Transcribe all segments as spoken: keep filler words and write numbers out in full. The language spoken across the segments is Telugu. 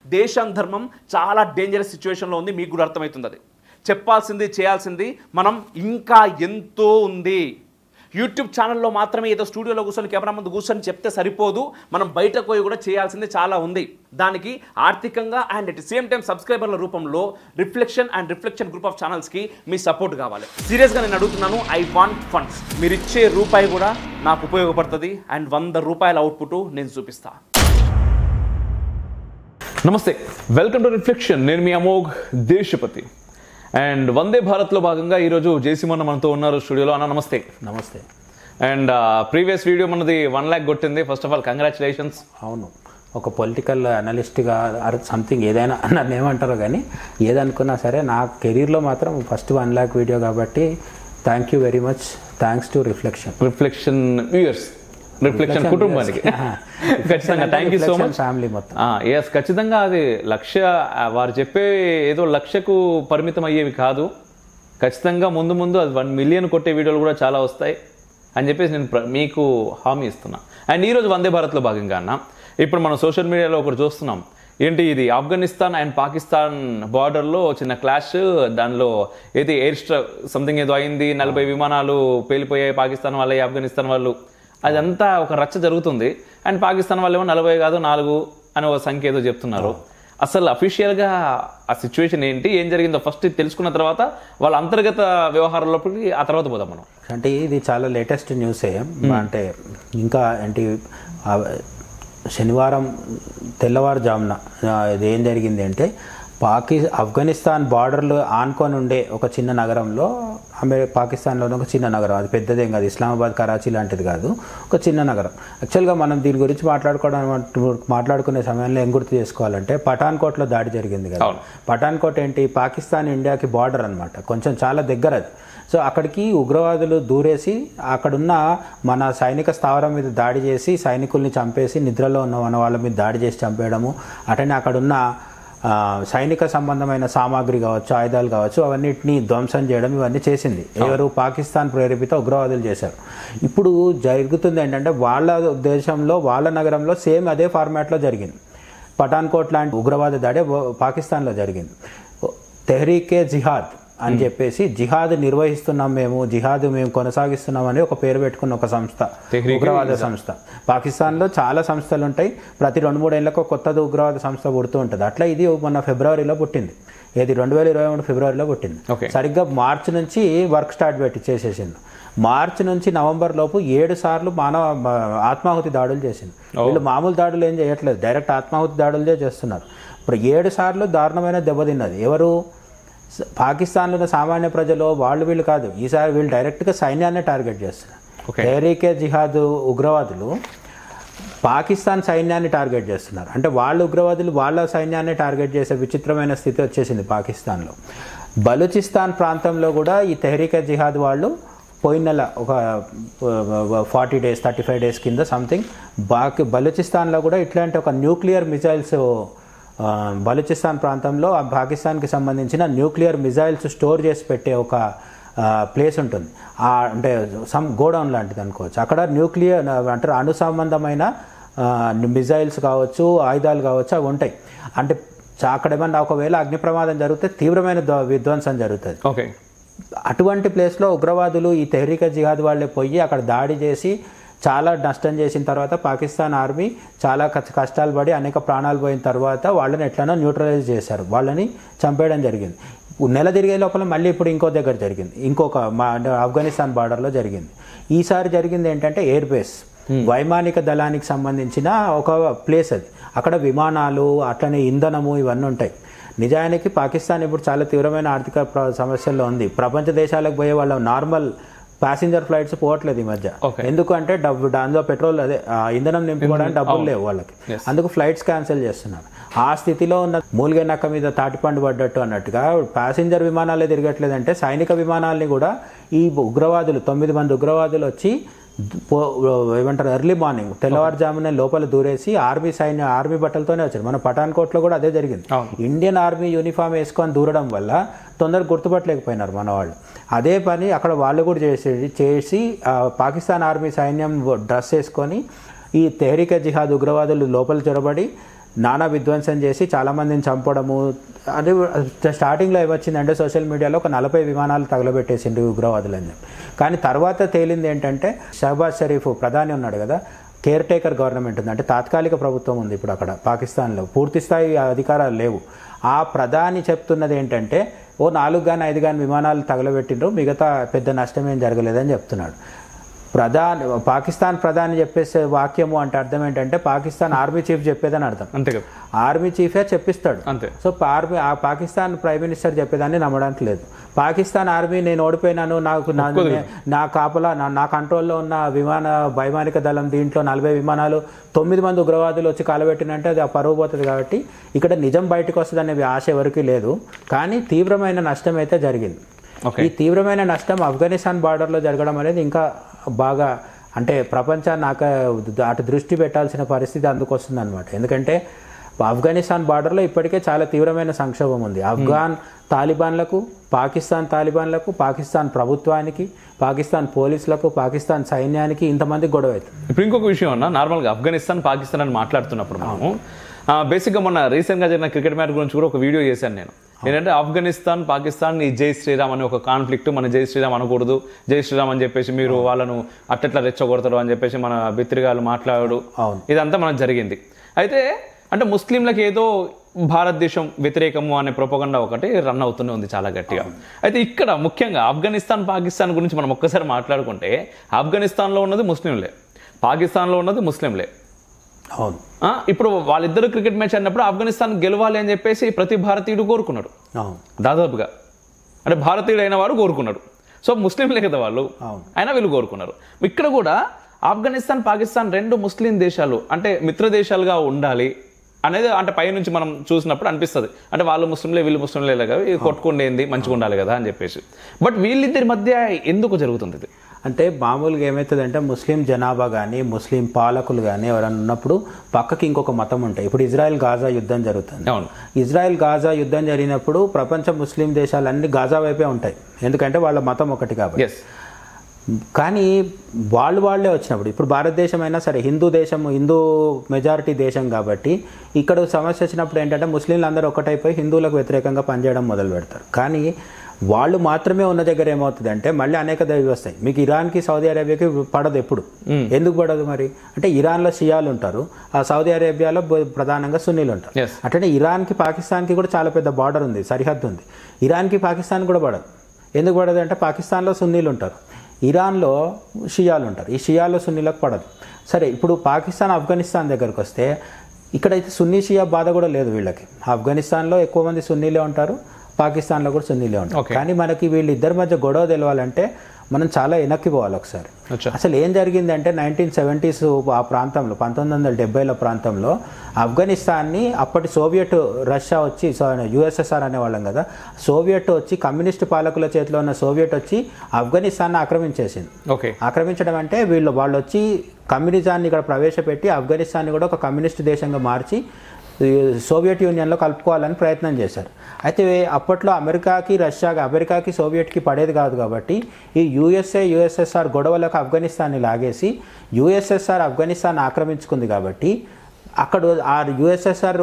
దేశం ధర్మం చాలా డేంజరస్ సిచ్యువేషన్లో ఉంది. మీకు కూడా అర్థమవుతుంది. అది చెప్పాల్సింది చేయాల్సింది మనం ఇంకా ఎంతో ఉంది. యూట్యూబ్ ఛానల్లో మాత్రమే ఏదో స్టూడియోలో కూర్చొని కెమెరా ముందు కూర్చొని చెప్తే సరిపోదు. మనం బయటకు పోయి కూడా చేయాల్సింది చాలా ఉంది. దానికి ఆర్థికంగా and at the same time సబ్స్క్రైబర్ల రూపంలో reflection and reflection group of ఛానల్స్కి మీ సపోర్ట్ కావాలి. సీరియస్గా నేను అడుగుతున్నాను. I want funds. మీరు ఇచ్చే రూపాయి కూడా నాకు ఉపయోగపడుతుంది అండ్ వంద రూపాయల అవుట్పుట్ నేను చూపిస్తా. నమస్తే, వెల్కమ్ టు రిఫ్లెక్షన్. నేను మీ అమోఘ్ దేశపతి. అండ్ వందే భారత్లో భాగంగా ఈరోజు జేసీమన్న మనతో ఉన్నారు స్టూడియోలో. అన్న నమస్తే. నమస్తే. అండ్ ప్రీవియస్ వీడియో మనది వన్ ల్యాక్ కొట్టింది. First of all congratulations. అవును, ఒక పొలిటికల్ అనలిస్ట్గా సంథింగ్ ఏదైనా నన్ను ఏమంటారో కానీ ఏదనుకున్నా సరే నా కెరీర్లో మాత్రం ఫస్ట్ వన్ ల్యాక్ వీడియో కాబట్టి thank you very much. Thanks to reflection reflection viewers, reflection కుటుంబానికి ఖచ్చితంగా thank you so much. Family మొత్తం ఎస్, ఖచ్చితంగా అది లక్ష వారు చెప్పే ఏదో లక్షకు పరిమితం అయ్యేవి కాదు. ఖచ్చితంగా ముందు ముందు అది వన్ మిలియన్ కొట్టే వీడియోలు కూడా చాలా వస్తాయి అని చెప్పేసి నేను మీకు హామీ ఇస్తున్నా. అండ్ ఈరోజు వందే భారత్లో భాగంగా అన్న, ఇప్పుడు మనం సోషల్ మీడియాలో ఒకటి చూస్తున్నాం. ఏంటి ఇది, ఆఫ్ఘనిస్తాన్ అండ్ పాకిస్తాన్ బార్డర్లో చిన్న క్లాష్. దానిలో ఏది ఎయిర్ స్ట్రా సంథింగ్ ఏదో అయింది. నలభై విమానాలు పేలిపోయాయి పాకిస్తాన్ వాళ్ళే, ఆఫ్ఘనిస్తాన్ వాళ్ళు. అదంతా ఒక రచ్చ జరుగుతుంది. అండ్ పాకిస్తాన్ వాళ్ళు ఏమో నలభై కాదు నాలుగు అని ఒక సంఖ్య ఏదో చెప్తున్నారు. అసలు అఫీషియల్గా ఆ సిచ్యువేషన్ ఏంటి, ఏం జరిగిందో ఫస్ట్ తెలుసుకున్న తర్వాత వాళ్ళ అంతర్గత వ్యవహారాల్లోకి ఆ తర్వాత పోదాం మనం. అంటే ఇది చాలా లేటెస్ట్ న్యూసే. అంటే ఇంకా ఏంటి, శనివారం తెల్లవారుజామున ఇది ఏం జరిగింది అంటే, పాకి ఆఫ్ఘనిస్తాన్ బార్డర్లు ఆనుకొని ఉండే ఒక చిన్న నగరంలో, ఆమె పాకిస్తాన్లోనే ఒక చిన్న నగరం, అది పెద్దదేం కాదు, ఇస్లామాబాద్ కరాచీ లాంటిది కాదు, ఒక చిన్న నగరం. యాక్చువల్గా మనం దీని గురించి మాట్లాడుకోవడం మాట్లాడుకునే సమయంలో ఏం గుర్తు చేసుకోవాలంటే, పఠాన్కోట్లో దాడి జరిగింది కదా. పఠాన్కోట్ ఏంటి, పాకిస్తాన్ ఇండియాకి బార్డర్ అనమాట, కొంచెం చాలా దగ్గర అది. సో అక్కడికి ఉగ్రవాదులు దూరేసి అక్కడున్న మన సైనిక స్థావరం మీద దాడి చేసి సైనికుల్ని చంపేసి, నిద్రలో ఉన్న మన వాళ్ళ మీద దాడి చేసి చంపేయడము, అటనే అక్కడున్న సైనిక సంబంధమైన సామాగ్రి కావచ్చు, ఆయుధాలు కావచ్చు, అవన్నిటిని ధ్వంసం చేయడం ఇవన్నీ చేసింది ఎవరు, పాకిస్తాన్ ప్రేరేపిత ఉగ్రవాదులు చేశారు. ఇప్పుడు జరుగుతుంది ఏంటంటే, వాళ్ళ దేశంలో వాళ్ళ నగరంలో సేమ్ అదే ఫార్మాట్లో జరిగింది. పఠాన్కోట్ లాంటి ఉగ్రవాద దాడి పాకిస్తాన్లో జరిగింది. తెహ్రీకే జిహాద్ అని చెప్పేసి, జిహాద్ నిర్వహిస్తున్నాం మేము, జిహాద్ మేము కొనసాగిస్తున్నామని ఒక పేరు పెట్టుకున్న ఒక సంస్థ, ఉగ్రవాద సంస్థ. పాకిస్తాన్లో చాలా సంస్థలు ఉంటాయి, ప్రతి రెండు మూడు ఏళ్ళకు కొత్తది ఉగ్రవాద సంస్థ పుడుతూ ఉంటుంది. అట్లా ఇది మొన్న ఫిబ్రవరిలో పుట్టింది. ఏది రెండు వేల ఇరవై మూడు ఫిబ్రవరిలో పుట్టింది. సరిగ్గా మార్చి నుంచి వర్క్ స్టార్ట్ పెట్టి చేసేసింది. మార్చి నుంచి నవంబర్ లోపు ఏడు సార్లు మానవ ఆత్మాహుతి దాడులు చేసింది. వీళ్ళు మామూలు దాడులు ఏం చేయట్లేదు, డైరెక్ట్ ఆత్మాహుతి దాడులే చేస్తున్నారు. ఇప్పుడు ఏడు సార్లు దారుణమైన దెబ్బతిన్నది ఎవరు, పాకిస్తాన్లో ఉన్న సామాన్య ప్రజలు, వాళ్ళు వీళ్ళు కాదు. ఈసారి వీళ్ళు డైరెక్ట్గా సైన్యాన్ని టార్గెట్ చేస్తున్నారు. తెహ్రీకే జిహాద్ ఉగ్రవాదులు పాకిస్తాన్ సైన్యాన్ని టార్గెట్ చేస్తున్నారు. అంటే వాళ్ళ ఉగ్రవాదులు వాళ్ళ సైన్యాన్ని టార్గెట్ చేసే విచిత్రమైన స్థితి వచ్చేసింది పాకిస్తాన్లో. బలూచిస్తాన్ ప్రాంతంలో కూడా ఈ తెహ్రీకే జిహాద్ వాళ్ళు పోయిన నెల ఒక forty days thirty five days కింద సంథింగ్ బాకి బలూచిస్తాన్లో కూడా ఇట్లాంటి ఒక న్యూక్లియర్ మిజైల్స్, బలూచిస్తాన్ ప్రాంతంలో పాకిస్తాన్కి సంబంధించిన న్యూక్లియర్ మిజైల్స్ స్టోర్ చేసి పెట్టే ఒక ప్లేస్ ఉంటుంది. అంటే సమ్ గోడౌన్ లాంటిది అనుకోవచ్చు. అక్కడ న్యూక్లియర్ అంటే అణు సంబంధమైన మిజైల్స్ కావచ్చు, ఆయుధాలు కావచ్చు, అవి ఉంటాయి. అంటే అక్కడ ఏమన్నా ఒకవేళ అగ్ని ప్రమాదం జరిగితే తీవ్రమైన విధ్వంసం జరుగుతుంది. ఓకే, అటువంటి ప్లేస్లో ఉగ్రవాదులు ఈ తెహ్రీకే జిహాద్ వాళ్ళే పోయి అక్కడ దాడి చేసి చాలా నష్టం చేసిన తర్వాత పాకిస్తాన్ ఆర్మీ చాలా కష్టాలు పడి అనేక ప్రాణాలు పోయిన తర్వాత వాళ్ళని ఎట్లనో న్యూట్రలైజ్ చేశారు, వాళ్ళని చంపేయడం జరిగింది. నెల తిరిగే లోపల మళ్ళీ ఇప్పుడు ఇంకో దగ్గర జరిగింది, ఇంకొక మా ఆఫ్ఘనిస్తాన్ బార్డర్లో జరిగింది. ఈసారి జరిగింది ఏంటంటే ఎయిర్ బేస్, వైమానిక దళానికి సంబంధించిన ఒక ప్లేస్ అది. అక్కడ విమానాలు అట్లనే ఇంధనము ఇవన్నీ ఉంటాయి. నిజానికి పాకిస్తాన్ ఇప్పుడు చాలా తీవ్రమైన ఆర్థిక సమస్యల్లో ఉంది. ప్రపంచ దేశాలకు పోయే వాళ్ళ నార్మల్ ప్యాసింజర్ ఫ్లైట్స్ పోవట్లేదు ఈ మధ్య. ఎందుకంటే డబ్బు దానిలో పెట్రోల్ అదే ఇంధనం నింపుకోవడానికి డబ్బులు లేవు వాళ్ళకి, అందుకు ఫ్లైట్స్ క్యాన్సిల్ చేస్తున్నారు. ఆ స్థితిలో ఉన్న మూలిగే నక్క మీద తాటిపండు పడ్డట్టు అన్నట్టుగా ప్యాసింజర్ విమానాలే తిరగట్లేదంటే సైనిక విమానాలని కూడా ఈ ఉగ్రవాదులు తొమ్మిది మంది ఉగ్రవాదులు వచ్చి ఏమంటారు ఎర్లీ మార్నింగ్ తెల్లవారుజామునే లోపల దూరేసి ఆర్మీ సైన్య ఆర్మీ బట్టలతోనే వచ్చారు. మన పఠాన్కోట్లో కూడా అదే జరిగింది. ఇండియన్ ఆర్మీ యూనిఫామ్ వేసుకొని దూరడం వల్ల తొందరగా గుర్తుపట్టలేకపోయినారు మన వాళ్ళు. అదే పని అక్కడ వాళ్ళు కూడా చేసి చేసి పాకిస్తాన్ ఆర్మీ సైన్యం డ్రెస్ వేసుకొని ఈ తెహ్రీకే జిహాద్ ఉగ్రవాదులు లోపల చొరబడి నానా విధ్వంసం చేసి చాలామందిని చంపడము. అది స్టార్టింగ్లో ఏమొచ్చిందంటే సోషల్ మీడియాలో ఒక నలభై విమానాలు తగలబెట్టేసిండు ఉగ్రవాదులు అని చెప్పి. కానీ తర్వాత తేలింది ఏంటంటే షహబాజ్ షరీఫ్ ప్రధాని ఉన్నాడు కదా, కేర్ టేకర్ గవర్నమెంట్ ఉంది, అంటే తాత్కాలిక ప్రభుత్వం ఉంది ఇప్పుడు అక్కడ పాకిస్తాన్లో, పూర్తి స్థాయి అధికారాలు లేవు. ఆ ప్రధాని చెప్తున్నది ఏంటంటే ఓ నాలుగు కానీ ఐదు కానీ విమానాలు తగలబెట్టిండ్రు, మిగతా పెద్ద నష్టం ఏం జరగలేదని చెప్తున్నాడు. ప్రధాని పాకిస్తాన్ ప్రధాని చెప్పేసే వాక్యము అంటే అర్థం ఏంటంటే పాకిస్తాన్ ఆర్మీ చీఫ్ చెప్పేదని అర్థం. అంతే కదా, ఆర్మీ చీఫే చెప్పిస్తాడు అంతే. సో ఆర్మీ ఆ పాకిస్తాన్ ప్రైమ్ మినిస్టర్ చెప్పేదాన్ని నమ్మడానికి లేదు. పాకిస్తాన్ ఆర్మీ నేను ఓడిపోయినాను, నాకు నా కాపలా నా నా కంట్రోల్లో ఉన్న విమాన వైమానిక దళం దీంట్లో నలభై విమానాలు తొమ్మిది మంది ఉగ్రవాదులు వచ్చి కాలబెట్టినంటే అది ఆ పరువు పోతుంది. కాబట్టి ఇక్కడ నిజం బయటకు వస్తుంది అనే ఆశ ఎవరికి లేదు. కానీ తీవ్రమైన నష్టం అయితే జరిగింది. ఈ తీవ్రమైన నష్టం ఆఫ్ఘనిస్తాన్ బార్డర్లో జరగడం అనేది ఇంకా బాగా అంటే ప్రపంచాన్ని ఆక అటు దృష్టి పెట్టాల్సిన పరిస్థితి అందుకు వస్తుంది అనమాట. ఎందుకంటే ఆఫ్ఘనిస్తాన్ బార్డర్లో ఇప్పటికే చాలా తీవ్రమైన సంక్షోభం ఉంది. ఆఫ్ఘాన్ తాలిబాన్లకు, పాకిస్తాన్ తాలిబాన్లకు, పాకిస్తాన్ ప్రభుత్వానికి, పాకిస్తాన్ పోలీసులకు, పాకిస్తాన్ సైన్యానికి ఇంతమంది గొడవ అవుతుంది. ఇప్పుడు ఇంకొక విషయం అన్న, నార్మల్గా ఆఫ్ఘనిస్తాన్ పాకిస్తాన్ అని మాట్లాడుతున్నప్పుడు మనము బేసిక్గా మొన్న రీసెంట్గా జరిగిన క్రికెట్ మ్యాచ్ గురించి కూడా ఒక వీడియో చేశాను నేను. ఏంటంటే ఆఫ్ఘనిస్తాన్ పాకిస్తాన్ ఈ జై శ్రీరామ్ అనే ఒక కాన్ఫ్లిక్ట్, మన జై శ్రీరామ్ అనకూడదు, జై శ్రీరామ్ అని చెప్పేసి మీరు వాళ్ళను అట్టట్లా రెచ్చగొడతారు అని చెప్పేసి మన బిత్రిగాలు మాట్లాడు, ఇదంతా మనకు జరిగింది. అయితే అంటే ముస్లింలకు ఏదో భారతదేశం వ్యతిరేకము అనే ప్రొపగండా ఒకటి రన్ అవుతూనే ఉంది చాలా గట్టిగా. అయితే ఇక్కడ ముఖ్యంగా ఆఫ్ఘనిస్తాన్ పాకిస్తాన్ గురించి మనం ఒక్కసారి మాట్లాడుకుంటే ఆఫ్ఘనిస్తాన్లో ఉన్నది ముస్లింలే, పాకిస్తాన్లో ఉన్నది ముస్లింలే. అవును, ఇప్పుడు వాళ్ళిద్దరు క్రికెట్ మ్యాచ్ అన్నప్పుడు ఆఫ్ఘనిస్తాన్ గెలవాలి అని చెప్పేసి ప్రతి భారతీయుడు కోరుకున్నాడు దాదాపుగా, అంటే భారతీయుడు అయిన వాడు కోరుకున్నాడు. సో ముస్లింలే కదా వాళ్ళు, అయినా వీళ్ళు కోరుకున్నారు. ఇక్కడ కూడా ఆఫ్ఘనిస్తాన్ పాకిస్తాన్ రెండు ముస్లిం దేశాలు అంటే మిత్ర దేశాలుగా ఉండాలి అనేది అంటే పైనుంచి మనం చూసినప్పుడు అనిపిస్తుంది. అంటే వాళ్ళు ముస్లింలే వీళ్ళు ముస్లింలే కదా, కొట్టుకుండేంది మంచిగా ఉండాలి కదా అని చెప్పేసి. బట్ వీళ్ళిద్దరి మధ్య ఎందుకు జరుగుతుంది ఇది? అంటే మామూలుగా ఏమవుతుందంటే ముస్లిం జనాభా కానీ ముస్లిం పాలకులు కానీ ఎవరైనా ఉన్నప్పుడు పక్కకి ఇంకొక మతం ఉంటాయి. ఇప్పుడు ఇజ్రాయెల్ గాజా యుద్ధం జరుగుతుంది. ఇజ్రాయెల్ గాజా యుద్ధం జరిగినప్పుడు ప్రపంచ ముస్లిం దేశాలన్నీ గాజా వైపే ఉంటాయి, ఎందుకంటే వాళ్ళ మతం ఒకటి కాబట్టి. కానీ వాళ్ళు వాళ్ళే వచ్చినప్పుడు ఇప్పుడు భారతదేశం అయినా సరే హిందూ దేశం, హిందూ మెజారిటీ దేశం కాబట్టి ఇక్కడ సమస్య వచ్చినప్పుడు ఏంటంటే ముస్లింలు అందరూ ఒకటైపోయి హిందువులకు వ్యతిరేకంగా పనిచేయడం మొదలు పెడతారు. కానీ వాళ్ళు మాత్రమే ఉన్న దగ్గర ఏమవుతుంది అంటే మళ్ళీ అనేక దైవ వస్తాయి. మీకు ఇరాన్కి సౌదీ అరేబియాకి పడదు ఎప్పుడు, ఎందుకు పడదు మరి అంటే ఇరాన్లో షియాలు ఉంటారు, ఆ సౌదీ అరేబియాలో ప్రధానంగా సున్నీలు ఉంటారు. అట్లనే ఇరాన్కి పాకిస్తాన్కి కూడా చాలా పెద్ద బార్డర్ ఉంది, సరిహద్దు ఉంది. ఇరాన్కి పాకిస్తాన్ కూడా పడదు. ఎందుకు పడదు అంటే పాకిస్తాన్లో సున్నీలు ఉంటారు, ఇరాన్లో షియాలు ఉంటారు. ఈ షియాలో సున్నీలకు పడదు. సరే, ఇప్పుడు పాకిస్తాన్ ఆఫ్ఘనిస్తాన్ దగ్గరకు వస్తే ఇక్కడైతే సున్నీ షియా బాధ కూడా లేదు వీళ్ళకి. ఆఫ్ఘనిస్తాన్లో ఎక్కువ మంది సున్నీలే ఉంటారు, పాకిస్తాన్లో కూడా సున్నీలే ఉంటారు. కానీ మనకి వీళ్ళిద్దరి మధ్య గొడవ తెలవాలంటే మనం చాలా వెనక్కి పోవాలి ఒకసారి. అసలు ఏం జరిగిందంటే నైన్టీన్ సెవెంటీస్ ఆ ప్రాంతంలో పంతొమ్మిది వందల డెబ్బైల ప్రాంతంలో ఆఫ్ఘనిస్తాన్ని అప్పటి సోవియట్ రష్యా వచ్చి యుఎస్ఎస్ఆర్ అనేవాళ్ళం కదా, సోవియట్ వచ్చి కమ్యూనిస్ట్ పాలకుల చేతిలో ఉన్న సోవియట్ వచ్చి ఆఫ్ఘనిస్తాన్ని ఆక్రమించేసింది. ఓకే, ఆక్రమించడం అంటే వీళ్ళు వాళ్ళు వచ్చి కమ్యూనిజాన్ని ఇక్కడ ప్రవేశపెట్టి ఆఫ్ఘనిస్తాన్ని కూడా ఒక కమ్యూనిస్ట్ దేశంగా మార్చి సోవియట్ యూనియన్లో కలుపుకోవాలని ప్రయత్నం చేశారు. అయితే అప్పట్లో అమెరికాకి రష్యాకి అమెరికాకి సోవియట్కి పడేది కాదు కాబట్టి ఈ యూఎస్ఏ యూఎస్ఎస్ఆర్ గొడవలకు ఆఫ్ఘనిస్తాన్ని లాగేసి యూఎస్ఎస్ఆర్ ఆఫ్ఘనిస్తాన్ ఆక్రమించుకుంది. కాబట్టి అక్కడ ఆ యూఎస్ఎస్ఆర్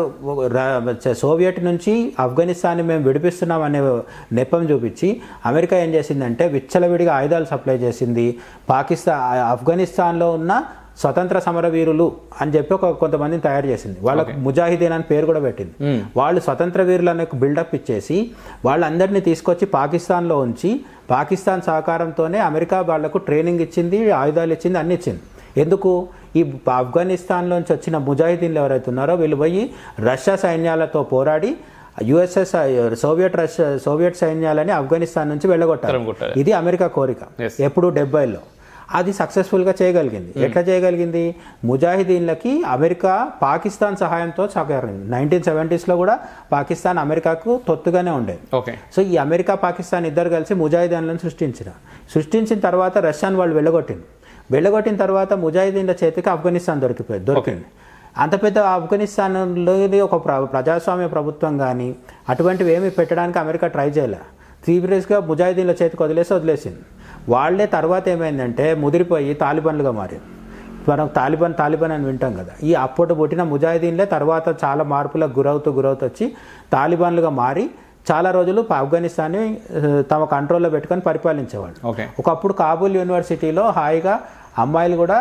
సోవియట్ నుంచి ఆఫ్ఘనిస్తాన్ని మేము విడిపిస్తున్నాం అనే నెపం చూపించి అమెరికా ఏం చేసిందంటే విచ్చలవిడిగా ఆయుధాలు సప్లై చేసింది. పాకిస్తాన్ ఆఫ్ఘనిస్తాన్లో ఉన్న స్వతంత్ర సమరవీరులు అని చెప్పి ఒక కొంతమందిని తయారు చేసింది, వాళ్ళకు ముజాహిదీన్ అని పేరు కూడా పెట్టింది. వాళ్ళు స్వతంత్ర వీరులను బిల్డప్ ఇచ్చేసి వాళ్ళందరినీ తీసుకొచ్చి పాకిస్తాన్లో ఉంచి పాకిస్తాన్ సహకారంతోనే అమెరికా వాళ్లకు ట్రైనింగ్ ఇచ్చింది, ఆయుధాలు ఇచ్చింది, అన్ని ఇచ్చింది. ఎందుకు? ఈ ఆఫ్ఘనిస్తాన్లోంచి వచ్చిన ముజాహిదీన్లు ఎవరైతే ఉన్నారో వీళ్ళు పోయి రష్యా సైన్యాలతో పోరాడి యుఎస్ఎస్ సోవియట్ రష్యా సోవియట్ సైన్యాలని ఆఫ్ఘనిస్తాన్ నుంచి వెళ్ళగొట్టారు. ఇది అమెరికా కోరిక ఎప్పుడు డెబ్బైలో. అది సక్సెస్ఫుల్గా చేయగలిగింది. ఎట్లా చేయగలిగింది? ముజాహిదీన్లకి అమెరికా పాకిస్తాన్ సహాయంతో సహకరించింది. నైన్టీన్ సెవెంటీస్లో కూడా పాకిస్తాన్ అమెరికాకు తొత్తుగానే ఉండేది. ఓకే, సో ఈ అమెరికా పాకిస్తాన్ ఇద్దరు కలిసి ముజాహిదీన్లను సృష్టించిన సృష్టించిన తర్వాత రష్యాను వాళ్ళు వెళ్ళగొట్టింది. వెళ్ళగొట్టిన తర్వాత ముజాహిదీన్ల చేతికి ఆఫ్ఘనిస్తాన్ దొరికిపోయింది దొరికింది అంత పెద్ద ఆఫ్ఘనిస్తాన్లో ఒక ప్రజాస్వామ్య ప్రభుత్వం కానీ అటువంటివి ఏమి పెట్టడానికి అమెరికా ట్రై చేయలే. సీరియస్గా ముజాహిదీన్ల చేతికి వదిలేసి వదిలేసింది. వాళ్లే తర్వాత ఏమైందంటే ముదిరిపోయి తాలిబాన్లుగా మారారు. మనం తాలిబాన్ తాలిబాన్ అని వింటాం కదా, ఈ అప్పటి పుట్టిన ముజాహిదీన్లే తర్వాత చాలా మార్పులకు గురవుతూ గురవుతూ వచ్చి తాలిబాన్లుగా మారి చాలా రోజులు ఆఫ్ఘనిస్తాన్ని తమ కంట్రోల్లో పెట్టుకొని పరిపాలించేవాళ్ళు. ఓకే. ఒకప్పుడు కాబూల్ యూనివర్సిటీలో హాయిగా అమ్మాయిలు కూడా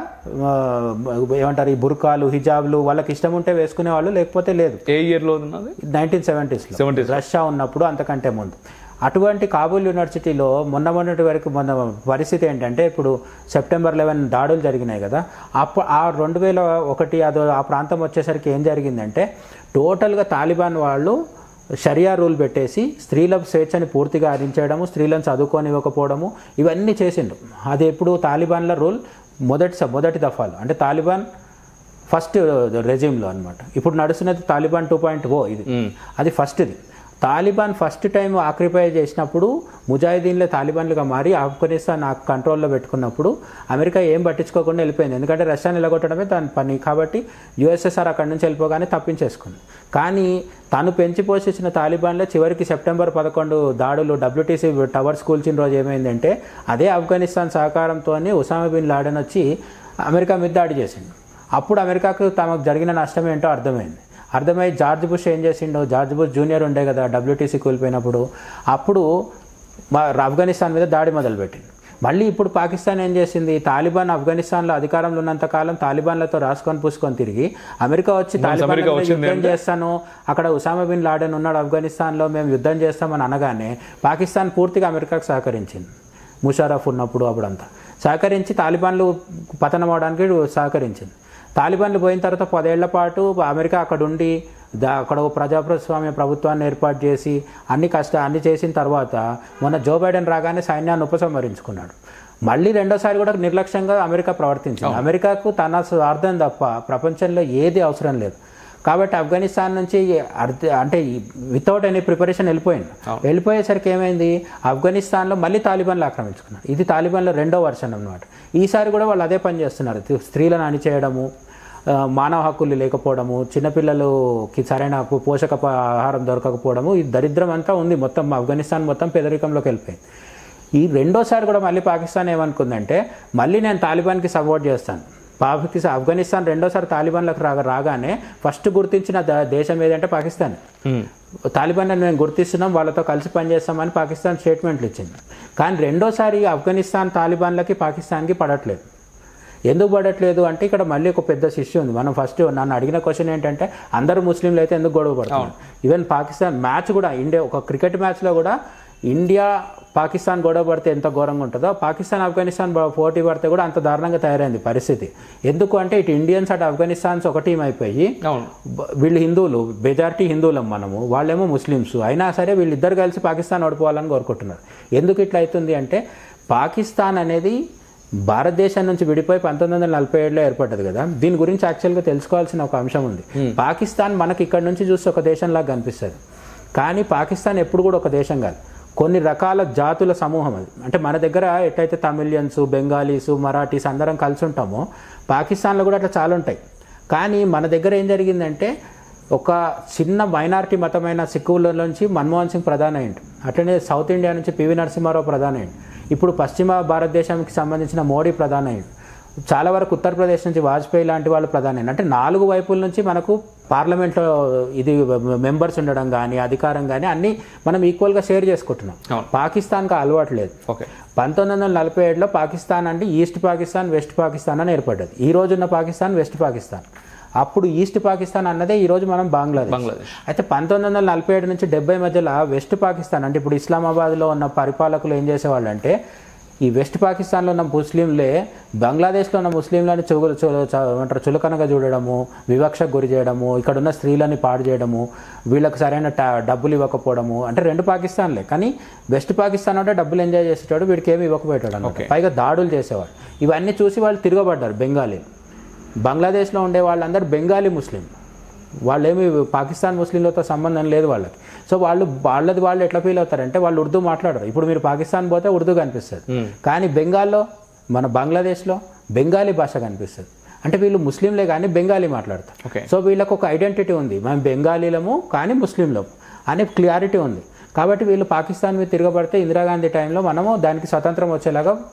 ఏమంటారు ఈ బుర్కాలు హిజాబ్లు వాళ్ళకి ఇష్టం ఉంటే వేసుకునే వాళ్ళు, లేకపోతే లేదు. ఏ ఇయర్లో ఉన్నది? నైన్టీన్ సెవెంటీస్లో సెవెంటీస్ రష్యా ఉన్నప్పుడు, అంతకంటే ముందు. అటువంటి కాబూల్ యూనివర్సిటీలో మొన్న మొన్నటి వరకు మొన్న పరిస్థితి ఏంటంటే, ఇప్పుడు సెప్టెంబర్ లెవెన్ దాడులు జరిగినాయి కదా, అప్పుడు ఆ రెండు వేల ఒకటి అదో ఆ ప్రాంతం వచ్చేసరికి ఏం జరిగిందంటే టోటల్గా తాలిబాన్ వాళ్ళు షరియా రూల్ పెట్టేసి స్త్రీల స్వేచ్ఛని పూర్తిగా హరించడము, స్త్రీలను చదువుకోనివ్వకపోవడము, ఇవన్నీ చేసిండ్రు. అది ఎప్పుడు తాలిబాన్ల రూల్ మొదటి మొదటి దఫాలు, అంటే తాలిబాన్ ఫస్ట్ రెజిమ్లో అనమాట. ఇప్పుడు నడుస్తున్నది తాలిబాన్ టూ పాయింట్ ఓ ఇది, అది ఫస్ట్ది. తాలిబాన్ ఫస్ట్ టైం ఆక్యుపై చేసినప్పుడు ముజాహిదీన్లే తాలిబాన్లుగా మారి ఆఫ్ఘనిస్తాన్ కంట్రోల్లో పెట్టుకున్నప్పుడు అమెరికా ఏం పట్టించుకోకుండా వెళ్ళిపోయింది, ఎందుకంటే రష్యాని నిలగొట్టడమే దాని పని. కాబట్టి యుఎస్ఎస్ఆర్ అక్కడి నుంచి వెళ్ళిపోగానే తప్పించేసుకుంది. కానీ తను పెంచి పోషించిన తాలిబాన్లో చివరికి సెప్టెంబర్ పదకొండు దాడులు డబ్ల్యూటీసీ టవర్స్ కూల్చిన రోజు ఏమైందంటే, అదే ఆఫ్ఘనిస్తాన్ సహకారంతో ఉసామా బిన్ లాడెన్ వచ్చి అమెరికా మీద దాడి చేసిండు. అప్పుడు అమెరికాకు తమకు జరిగిన నష్టం ఏంటో అర్థమైంది. అర్థమై జార్జ్ బుష్ ఏం చేసిండో, జార్జ్ బుష్ జూనియర్ ఉండే కదా డబ్ల్యూటీసీ కూలిపోయినప్పుడు, అప్పుడు ఆఫ్ఘనిస్తాన్ మీద దాడి మొదలుపెట్టింది. మళ్ళీ ఇప్పుడు పాకిస్తాన్ ఏం చేసింది, తాలిబాన్ ఆఫ్ఘనిస్తాన్లో అధికారంలో ఉన్నంతకాలం తాలిబాన్లతో రాసుకొని పూసుకొని తిరిగి అమెరికా వచ్చి తాలిబాన్ యుద్ధం చేస్తాను, అక్కడ ఉసామా బిన్ లాడెన్ ఉన్నాడు ఆఫ్ఘనిస్తాన్లో, మేము యుద్ధం చేస్తామని అనగానే పాకిస్తాన్ పూర్తిగా అమెరికాకు సహకరించింది. ముషారఫ్ ఉన్నప్పుడు అప్పుడంతా సహకరించి తాలిబాన్లు పతనం అవడానికి సహకరించింది. తాలిబాన్లు పోయిన తర్వాత పదేళ్ల పాటు అమెరికా అక్కడ ఉండి దా అక్కడ ప్రజాప్రస్వామ్య ప్రభుత్వాన్ని ఏర్పాటు చేసి అన్ని కష్ట అన్ని చేసిన తర్వాత మొన్న జో బైడెన్ రాగానే సైన్యాన్ని ఉపసంహరించుకున్నాడు. మళ్ళీ రెండోసారి కూడా నిర్లక్ష్యంగా అమెరికా ప్రవర్తించింది. అమెరికాకు తన స్వార్థం తప్ప ప్రపంచంలో ఏది అవసరం లేదు. కాబట్టి ఆఫ్ఘనిస్తాన్ నుంచి అంటే వితౌట్ ఎనీ ప్రిపరేషన్ వెళ్ళిపోయింది. వెళ్ళిపోయేసరికి ఏమైంది, ఆఫ్ఘనిస్తాన్లో మళ్ళీ తాలిబాన్లు ఆక్రమించుకున్నారు. ఇది తాలిబాన్లో రెండో వర్షన్ అన్నమాట. ఈసారి కూడా వాళ్ళు అదే పని చేస్తున్నారు. స్త్రీలను అణిచేయడము, మానవ హక్కులు లేకపోవడము, చిన్నపిల్లలకి సరైన పోషక ఆహారం దొరకకపోవడము, ఈ దరిద్రం అంతా ఉంది. మొత్తం ఆఫ్ఘనిస్తాన్ మొత్తం పేదరికంలోకి వెళ్ళిపోయింది. ఈ రెండోసారి కూడా మళ్ళీ పాకిస్తాన్ ఏమనుకుందంటే, మళ్ళీ నేను తాలిబాన్కి సపోర్ట్ చేస్తాను. పాకిస్తాన్ ఆఫ్ఘనిస్తాన్ రెండోసారి తాలిబాన్లకు రాగా రాగానే ఫస్ట్ గుర్తించిన దేశం ఏదంటే పాకిస్తాన్. తాలిబాన్ మేము గుర్తిస్తున్నాం, వాళ్ళతో కలిసి పనిచేస్తామని పాకిస్తాన్ స్టేట్మెంట్లు ఇచ్చింది. కానీ రెండోసారి ఆఫ్ఘనిస్తాన్ తాలిబాన్లకి పాకిస్తాన్కి పడట్లేదు. ఎందుకు పడట్లేదు అంటే ఇక్కడ మళ్ళీ ఒక పెద్ద ఇష్యూ ఉంది. మనం ఫస్ట్ నన్ను అడిగిన క్వశ్చన్ ఏంటంటే, అందరూ ముస్లింలు అయితే ఎందుకు గొడవ పడుతున్నారు? ఈవెన్ పాకిస్తాన్ మ్యాచ్ కూడా, ఇండియా ఒక క్రికెట్ మ్యాచ్లో కూడా ఇండియా పాకిస్తాన్ గొడవ పడితే ఎంత ఘోరంగా ఉంటుందో, పాకిస్తాన్ ఆఫ్ఘనిస్తాన్ పోటీ పడితే కూడా అంత దారుణంగా తయారైంది పరిస్థితి. ఎందుకు అంటే ఇటు ఇండియన్స్ అటు ఆఫ్ఘనిస్తాన్స్ ఒక టీం అయిపోయి, వీళ్ళు హిందువులు, మెజారిటీ హిందువులం మనము, వాళ్ళేమో ముస్లిమ్స్, అయినా సరే వీళ్ళిద్దరు కలిసి పాకిస్తాన్ ఓడిపోవాలని కోరుకుంటున్నారు. ఎందుకు ఇట్లా అవుతుంది అంటే, పాకిస్తాన్ అనేది భారతదేశం నుంచి విడిపోయి పంతొమ్మిది వందల నలభై ఏడులో ఏర్పడ్డది కదా. దీని గురించి యాక్చువల్గా తెలుసుకోవాల్సిన ఒక అంశం ఉంది. పాకిస్తాన్ మనకి ఇక్కడ నుంచి చూస్తే ఒక దేశంలాగా కనిపిస్తుంది, కానీ పాకిస్తాన్ ఎప్పుడు కూడా ఒక దేశం కాదు, కొన్ని రకాల జాతుల సమూహం అది. అంటే మన దగ్గర ఎట్లయితే తమిళియన్స్, బెంగాలీస్, మరాఠీస్ అందరం కలిసి ఉంటామో, పాకిస్తాన్లో కూడా అట్లా చాలా ఉంటాయి. కానీ మన దగ్గర ఏం జరిగిందంటే, ఒక చిన్న మైనారిటీ మతమైన సిక్కుల నుంచి మన్మోహన్ సింగ్ ప్రధాని అయ్యిండు, అట్లనే సౌత్ ఇండియా నుంచి పివి నరసింహారావు ప్రధాని అయ్యిండు, ఇప్పుడు పశ్చిమ భారతదేశానికి సంబంధించిన మోడీ ప్రధాని అయ్యిండు, చాలా వరకు ఉత్తరప్రదేశ్ నుంచి వాజ్పేయి లాంటి వాళ్ళు ప్రధాని అయ్యిండు. అంటే నాలుగు వైపుల నుంచి మనకు పార్లమెంట్లో ఇది మెంబర్స్ ఉండడం కానీ, అధికారం కానీ అన్నీ మనం ఈక్వల్గా షేర్ చేసుకుంటున్నాం. పాకిస్తాన్కి అలవాటు లేదు. ఓకే. పంతొమ్మిది వందల నలభై ఏడులో పాకిస్తాన్ అంటే ఈస్ట్ పాకిస్తాన్, వెస్ట్ పాకిస్తాన్ అని ఏర్పడ్డది. ఈ రోజున్న పాకిస్తాన్ వెస్ట్ పాకిస్తాన్. అప్పుడు ఈస్ట్ పాకిస్తాన్ అన్నదే ఈరోజు మనం బంగ్లాదేశ్. బంగ్లాదేశ్ అయితే పంతొమ్మిది వందల నలభై ఏడు నుంచి డెబ్బై మధ్యలో వెస్ట్ పాకిస్తాన్ అంటే ఇప్పుడు ఇస్లామాబాద్లో ఉన్న పరిపాలకులు ఏం చేసేవాళ్ళు అంటే, ఈ వెస్ట్ పాకిస్తాన్లో ఉన్న ముస్లింలే బంగ్లాదేశ్లో ఉన్న ముస్లింలని చులు ఏమంటారు చులకనగా చూడడము, వివక్షకు గురి చేయడము, ఇక్కడ ఉన్న స్త్రీలని పాడు చేయడము, వీళ్ళకి సరైన డబ్బులు ఇవ్వకపోవడము. అంటే రెండు పాకిస్తాన్లే, కానీ వెస్ట్ పాకిస్తాన్ అంటే డబ్బులు ఎంజాయ్ చేసేటాడు, వీడికి ఏమి ఇవ్వకపోయేటాడు అన్నమాట. పైగా దాడులు చేసేవాడు. ఇవన్నీ చూసి వాళ్ళు తిరగబడ్డారు బెంగాలీ. బంగ్లాదేశ్లో ఉండే వాళ్ళందరూ బెంగాలీ ముస్లిం, వాళ్ళేమి పాకిస్తాన్ ముస్లింలతో సంబంధం లేదు వాళ్ళకి. సో వాళ్ళు వాళ్ళది వాళ్ళు ఎట్లా ఫీల్ అవుతారంటే, వాళ్ళు ఉర్దూ మాట్లాడరు. ఇప్పుడు మీరు పాకిస్తాన్ పోతే ఉర్దూ కనిపిస్తుంది, కానీ బెంగాల్లో మన బంగ్లాదేశ్లో బెంగాలీ భాష కనిపిస్తుంది. అంటే వీళ్ళు ముస్లింలే కానీ బెంగాలీ మాట్లాడతారు. సో వీళ్ళకు ఒక ఐడెంటిటీ ఉంది, మేము బెంగాలీలము కానీ ముస్లింలము అనే క్లారిటీ ఉంది. కాబట్టి వీళ్ళు పాకిస్తాన్ మీద తిరగబడితే ఇందిరాగాంధీ టైంలో మనము దానికి స్వతంత్రం వచ్చేలాగా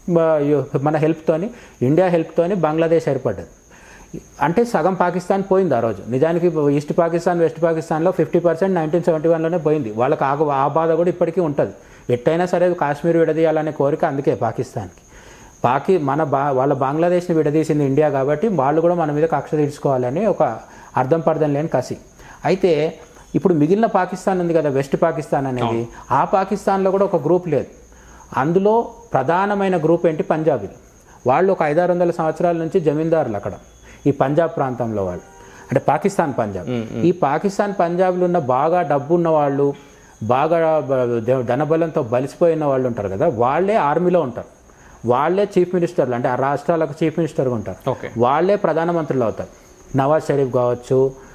మన హెల్ప్తోని, ఇండియా హెల్ప్తోని బంగ్లాదేశ్ ఏర్పడ్డది. అంటే సగం పాకిస్తాన్ పోయింది ఆ రోజు. నిజానికి ఈస్ట్ పాకిస్తాన్ వెస్ట్ పాకిస్తాన్లో ఫిఫ్టీ పర్సెంట్ నైన్టీన్ సెవెంటీ వన్లోనే పోయింది. వాళ్ళకి ఆ ఆ బాధ కూడా ఇప్పటికీ ఉంటుంది. ఎట్టయినా సరే కాశ్మీర్ విడదీయాలనే కోరిక అందుకే పాకిస్తాన్కి. పాకి మన బా వాళ్ళ బంగ్లాదేశ్ని విడదీసింది ఇండియా కాబట్టి వాళ్ళు కూడా మన మీద కక్ష తీర్చుకోవాలని ఒక అర్థం పర్థం లేని కసి. అయితే ఇప్పుడు మిగిలిన పాకిస్తాన్ ఉంది కదా, వెస్ట్ పాకిస్తాన్ అనేది, ఆ పాకిస్తాన్లో కూడా ఒక గ్రూప్ లేదు. అందులో ప్రధానమైన గ్రూప్ ఏంటి? పంజాబీలు. వాళ్ళు ఒక ఐదారు వందల సంవత్సరాల నుంచి జమీందారులు అక్కడ, ఈ పంజాబ్ ప్రాంతంలో వాళ్ళు, అంటే పాకిస్తాన్ పంజాబ్. ఈ పాకిస్తాన్ పంజాబ్లో ఉన్న బాగా డబ్బు ఉన్న వాళ్ళు, బాగా ధనబలంతో బలిసిపోయిన వాళ్ళు ఉంటారు కదా, వాళ్ళే ఆర్మీలో ఉంటారు. వాళ్ళే చీఫ్ మినిస్టర్లు, అంటే ఆ రాష్ట్రాలకు చీఫ్ మినిస్టర్గా ఉంటారు. వాళ్ళే ప్రధానమంత్రులు అవుతారు. నవాజ్ షరీఫ్ కావచ్చు,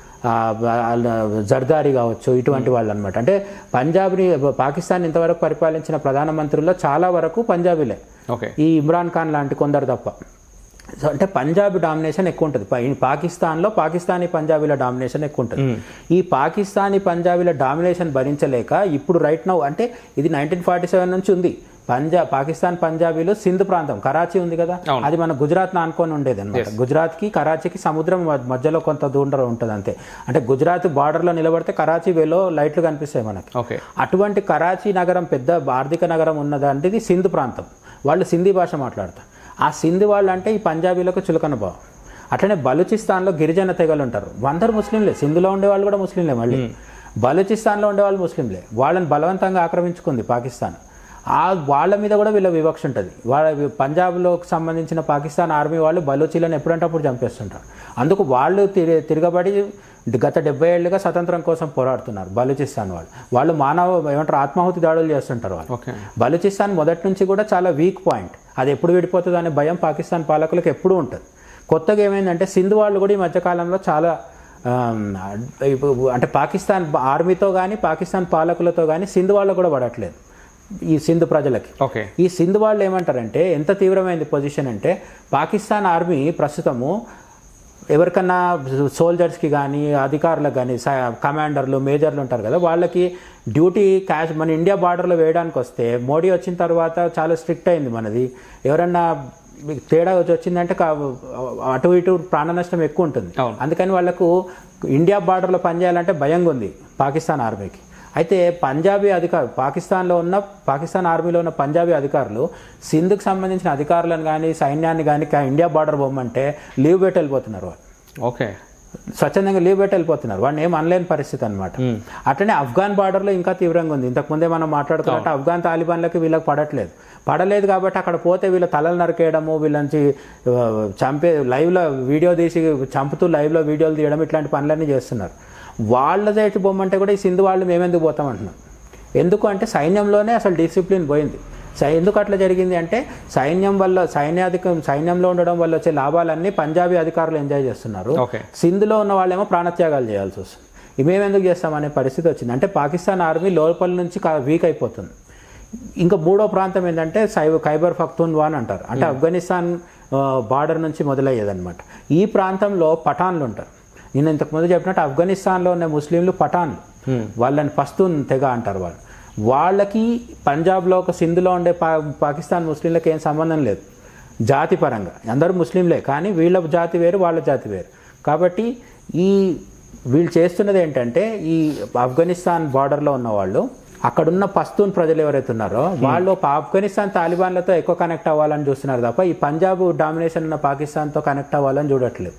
జర్దారీ కావచ్చు, ఇటువంటి వాళ్ళు అనమాట. అంటే పంజాబ్ని, పాకిస్తాన్ ఇంతవరకు పరిపాలించిన ప్రధానమంత్రుల్లో చాలా వరకు పంజాబీలే, ఈ ఇమ్రాన్ ఖాన్ లాంటి కొందరు తప్ప. సో అంటే పంజాబ్ డామినేషన్ ఎక్కువ ఉంటుంది పాకిస్తాన్లో. పాకిస్తానీ పంజాబీల డామినేషన్ ఎక్కువ ఉంటుంది. ఈ పాకిస్తానీ పంజాబీల డామినేషన్ భరించలేక ఇప్పుడు రైట్ నౌ, అంటే ఇది నైన్టీన్ ఫార్టీ సెవెన్ నుంచి ఉంది. పంజాబ్ పాకిస్తాన్ పంజాబీలు సింధ్ ప్రాంతం, కరాచీ ఉంది కదా, అది మన గుజరాత్ ఆనుకొని ఉండేది అనమాట. గుజరాత్కి కరాచీకి సముద్రం మధ్యలో కొంత దూరం ఉంటుంది అంతే. అంటే గుజరాత్ బార్డర్లో నిలబడితే కరాచీ వేలో లైట్లు కనిపిస్తాయి మనకి. అటువంటి కరాచీ నగరం పెద్ద ఆర్థిక నగరం ఉన్నదంటే ఇది సింధ్ ప్రాంతం. వాళ్ళు సింధీ భాష మాట్లాడతారు. ఆ సింధ్ వాళ్ళు అంటే ఈ పంజాబీలకు చులకన భావం. అట్లనే బలూచిస్తాన్లో గిరిజన తెగలు ఉంటారు, అందరు ముస్లింలే. సింధులో ఉండే వాళ్ళు కూడా ముస్లింలే. మళ్ళీ బలూచిస్తాన్లో ఉండేవాళ్ళు ముస్లింలే. వాళ్ళని బలవంతంగా ఆక్రమించుకుంది పాకిస్తాన్. ఆ వాళ్ళ మీద కూడా వీళ్ళ వివక్ష ఉంటుంది. వాళ్ళ పంజాబ్లోకి సంబంధించిన పాకిస్తాన్ ఆర్మీ వాళ్ళు బలూచీలను ఎప్పుడంటే అప్పుడు చంపేస్తుంటారు. అందుకు వాళ్ళు తిరి తిరగబడి గత డెబ్బై ఏళ్ళుగా స్వతంత్రం కోసం పోరాడుతున్నారు బలూచిస్తాన్ వాళ్ళు. వాళ్ళు మానవ ఏమంటారు ఆత్మాహుతి దాడులు చేస్తుంటారు వాళ్ళు. బలూచిస్తాన్ మొదటి నుంచి కూడా చాలా వీక్ పాయింట్. అది ఎప్పుడు విడిపోతుంది అనే భయం పాకిస్తాన్ పాలకులకు ఎప్పుడూ ఉంటుంది. కొత్తగా ఏమైందంటే సింధు వాళ్ళు కూడా ఈ మధ్యకాలంలో చాలా అంటే పాకిస్తాన్ ఆర్మీతో కానీ పాకిస్తాన్ పాలకులతో కానీ సింధు వాళ్ళకు కూడా పడట్లేదు ఈ సింధు ప్రజలకి. ఈ సింధు వాళ్ళు ఏమంటారంటే ఎంత తీవ్రమైంది పొజిషన్ అంటే, పాకిస్తాన్ ఆర్మీ ప్రస్తుతము ఎవరికన్నా సోల్జర్స్కి కానీ అధికారులకు కానీ కమాండర్లు మేజర్లు ఉంటారు కదా, వాళ్ళకి డ్యూటీ క్యాష్ మన ఇండియా బార్డర్లో వేయడానికి వస్తే మోడీ వచ్చిన తర్వాత చాలా స్ట్రిక్ట్ అయింది మనది. ఎవరన్నా తేడా వచ్చిందంటే అటు ఇటు ప్రాణ నష్టం ఎక్కువ ఉంటుంది. అందుకని వాళ్ళకు ఇండియా బార్డర్లో పనిచేయాలంటే భయంగా ఉంది పాకిస్తాన్ ఆర్మీకి. అయితే పంజాబీ అధికారులు, పాకిస్తాన్లో ఉన్న పాకిస్తాన్ ఆర్మీలో ఉన్న పంజాబీ అధికారులు సింధుకు సంబంధించిన అధికారులను కానీ సైన్యాన్ని కానీ ఇండియా బార్డర్ బొమ్మంటే లీవ్ పెట్టి వెళ్ళిపోతున్నారు వాళ్ళు. ఓకే, స్వచ్ఛందంగా లీవ్ పెట్టి వెళ్ళిపోతున్నారు. వాడిని ఏం అనలేని పరిస్థితి అనమాట. అట్లనే ఆఫ్ఘాన్ బార్డర్లో ఇంకా తీవ్రంగా ఉంది. ఇంతకుముందే మనం మాట్లాడుకున్నట్టు ఆఫ్ఘాన్ తాలిబాన్లకి వీళ్ళకి పడట్లేదు పడలేదు కాబట్టి అక్కడ పోతే వీళ్ళ తలలు నరికేయడము, వీళ్ళని చంపే లైవ్లో వీడియో తీసి చంపుతూ లైవ్లో వీడియోలు తీయడం, ఇట్లాంటి పనులన్నీ చేస్తున్నారు. వాళ్ళదేటి బొమ్మంటే కూడా ఈ సింధు వాళ్ళు మేమెందుకు పోతామంటున్నాం. ఎందుకు అంటే సైన్యంలోనే అసలు డిసిప్లిన్ పోయింది. ఎందుకు అట్లా జరిగింది అంటే సైన్యం వల్ల సైన్యాధిక సైన్యంలో ఉండడం వల్ల వచ్చే లాభాలన్నీ పంజాబీ అధికారులు ఎంజాయ్ చేస్తున్నారు. సింధులో ఉన్న వాళ్ళేమో ప్రాణత్యాగాలు చేయాల్సి వస్తుంది. మేమెందుకు చేస్తామనే పరిస్థితి వచ్చింది. అంటే పాకిస్తాన్ ఆర్మీ లోపల నుంచి వీక్ అయిపోతుంది. ఇంకా మూడో ప్రాంతం ఏంటంటే సై ఖైబర్ పఖ్తూన్ఖ్వా అని అంటారు. అంటే ఆఫ్ఘనిస్తాన్ బార్డర్ నుంచి మొదలయ్యేదన్నమాట. ఈ ప్రాంతంలో పఠాన్లు ఉంటారు. నేను ఇంతకుముందు చెప్పినట్టు ఆఫ్ఘనిస్తాన్లో ఉన్న ముస్లింలు పఠాన్లు, వాళ్ళని పస్తూన్ తెగ అంటారు. వాళ్ళు వాళ్ళకి పంజాబ్లో ఒక సింధులో ఉండే పా పాకిస్తాన్ ముస్లింలకు ఏం సంబంధం లేదు జాతి పరంగా. అందరూ ముస్లింలే కానీ వీళ్ళ జాతి వేరు వాళ్ళ జాతి వేరు. కాబట్టి ఈ వీళ్ళు చేస్తున్నది ఏంటంటే ఈ ఆఫ్ఘనిస్తాన్ బార్డర్లో ఉన్న వాళ్ళు అక్కడున్న పస్తూన్ ప్రజలు ఎవరైతే ఉన్నారో వాళ్ళు ఆఫ్ఘనిస్తాన్ తాలిబాన్లతో ఎక్కువ కనెక్ట్ అవ్వాలని చూస్తున్నారు తప్ప ఈ పంజాబ్ డామినేషన్ ఉన్న పాకిస్తాన్తో కనెక్ట్ అవ్వాలని చూడట్లేదు.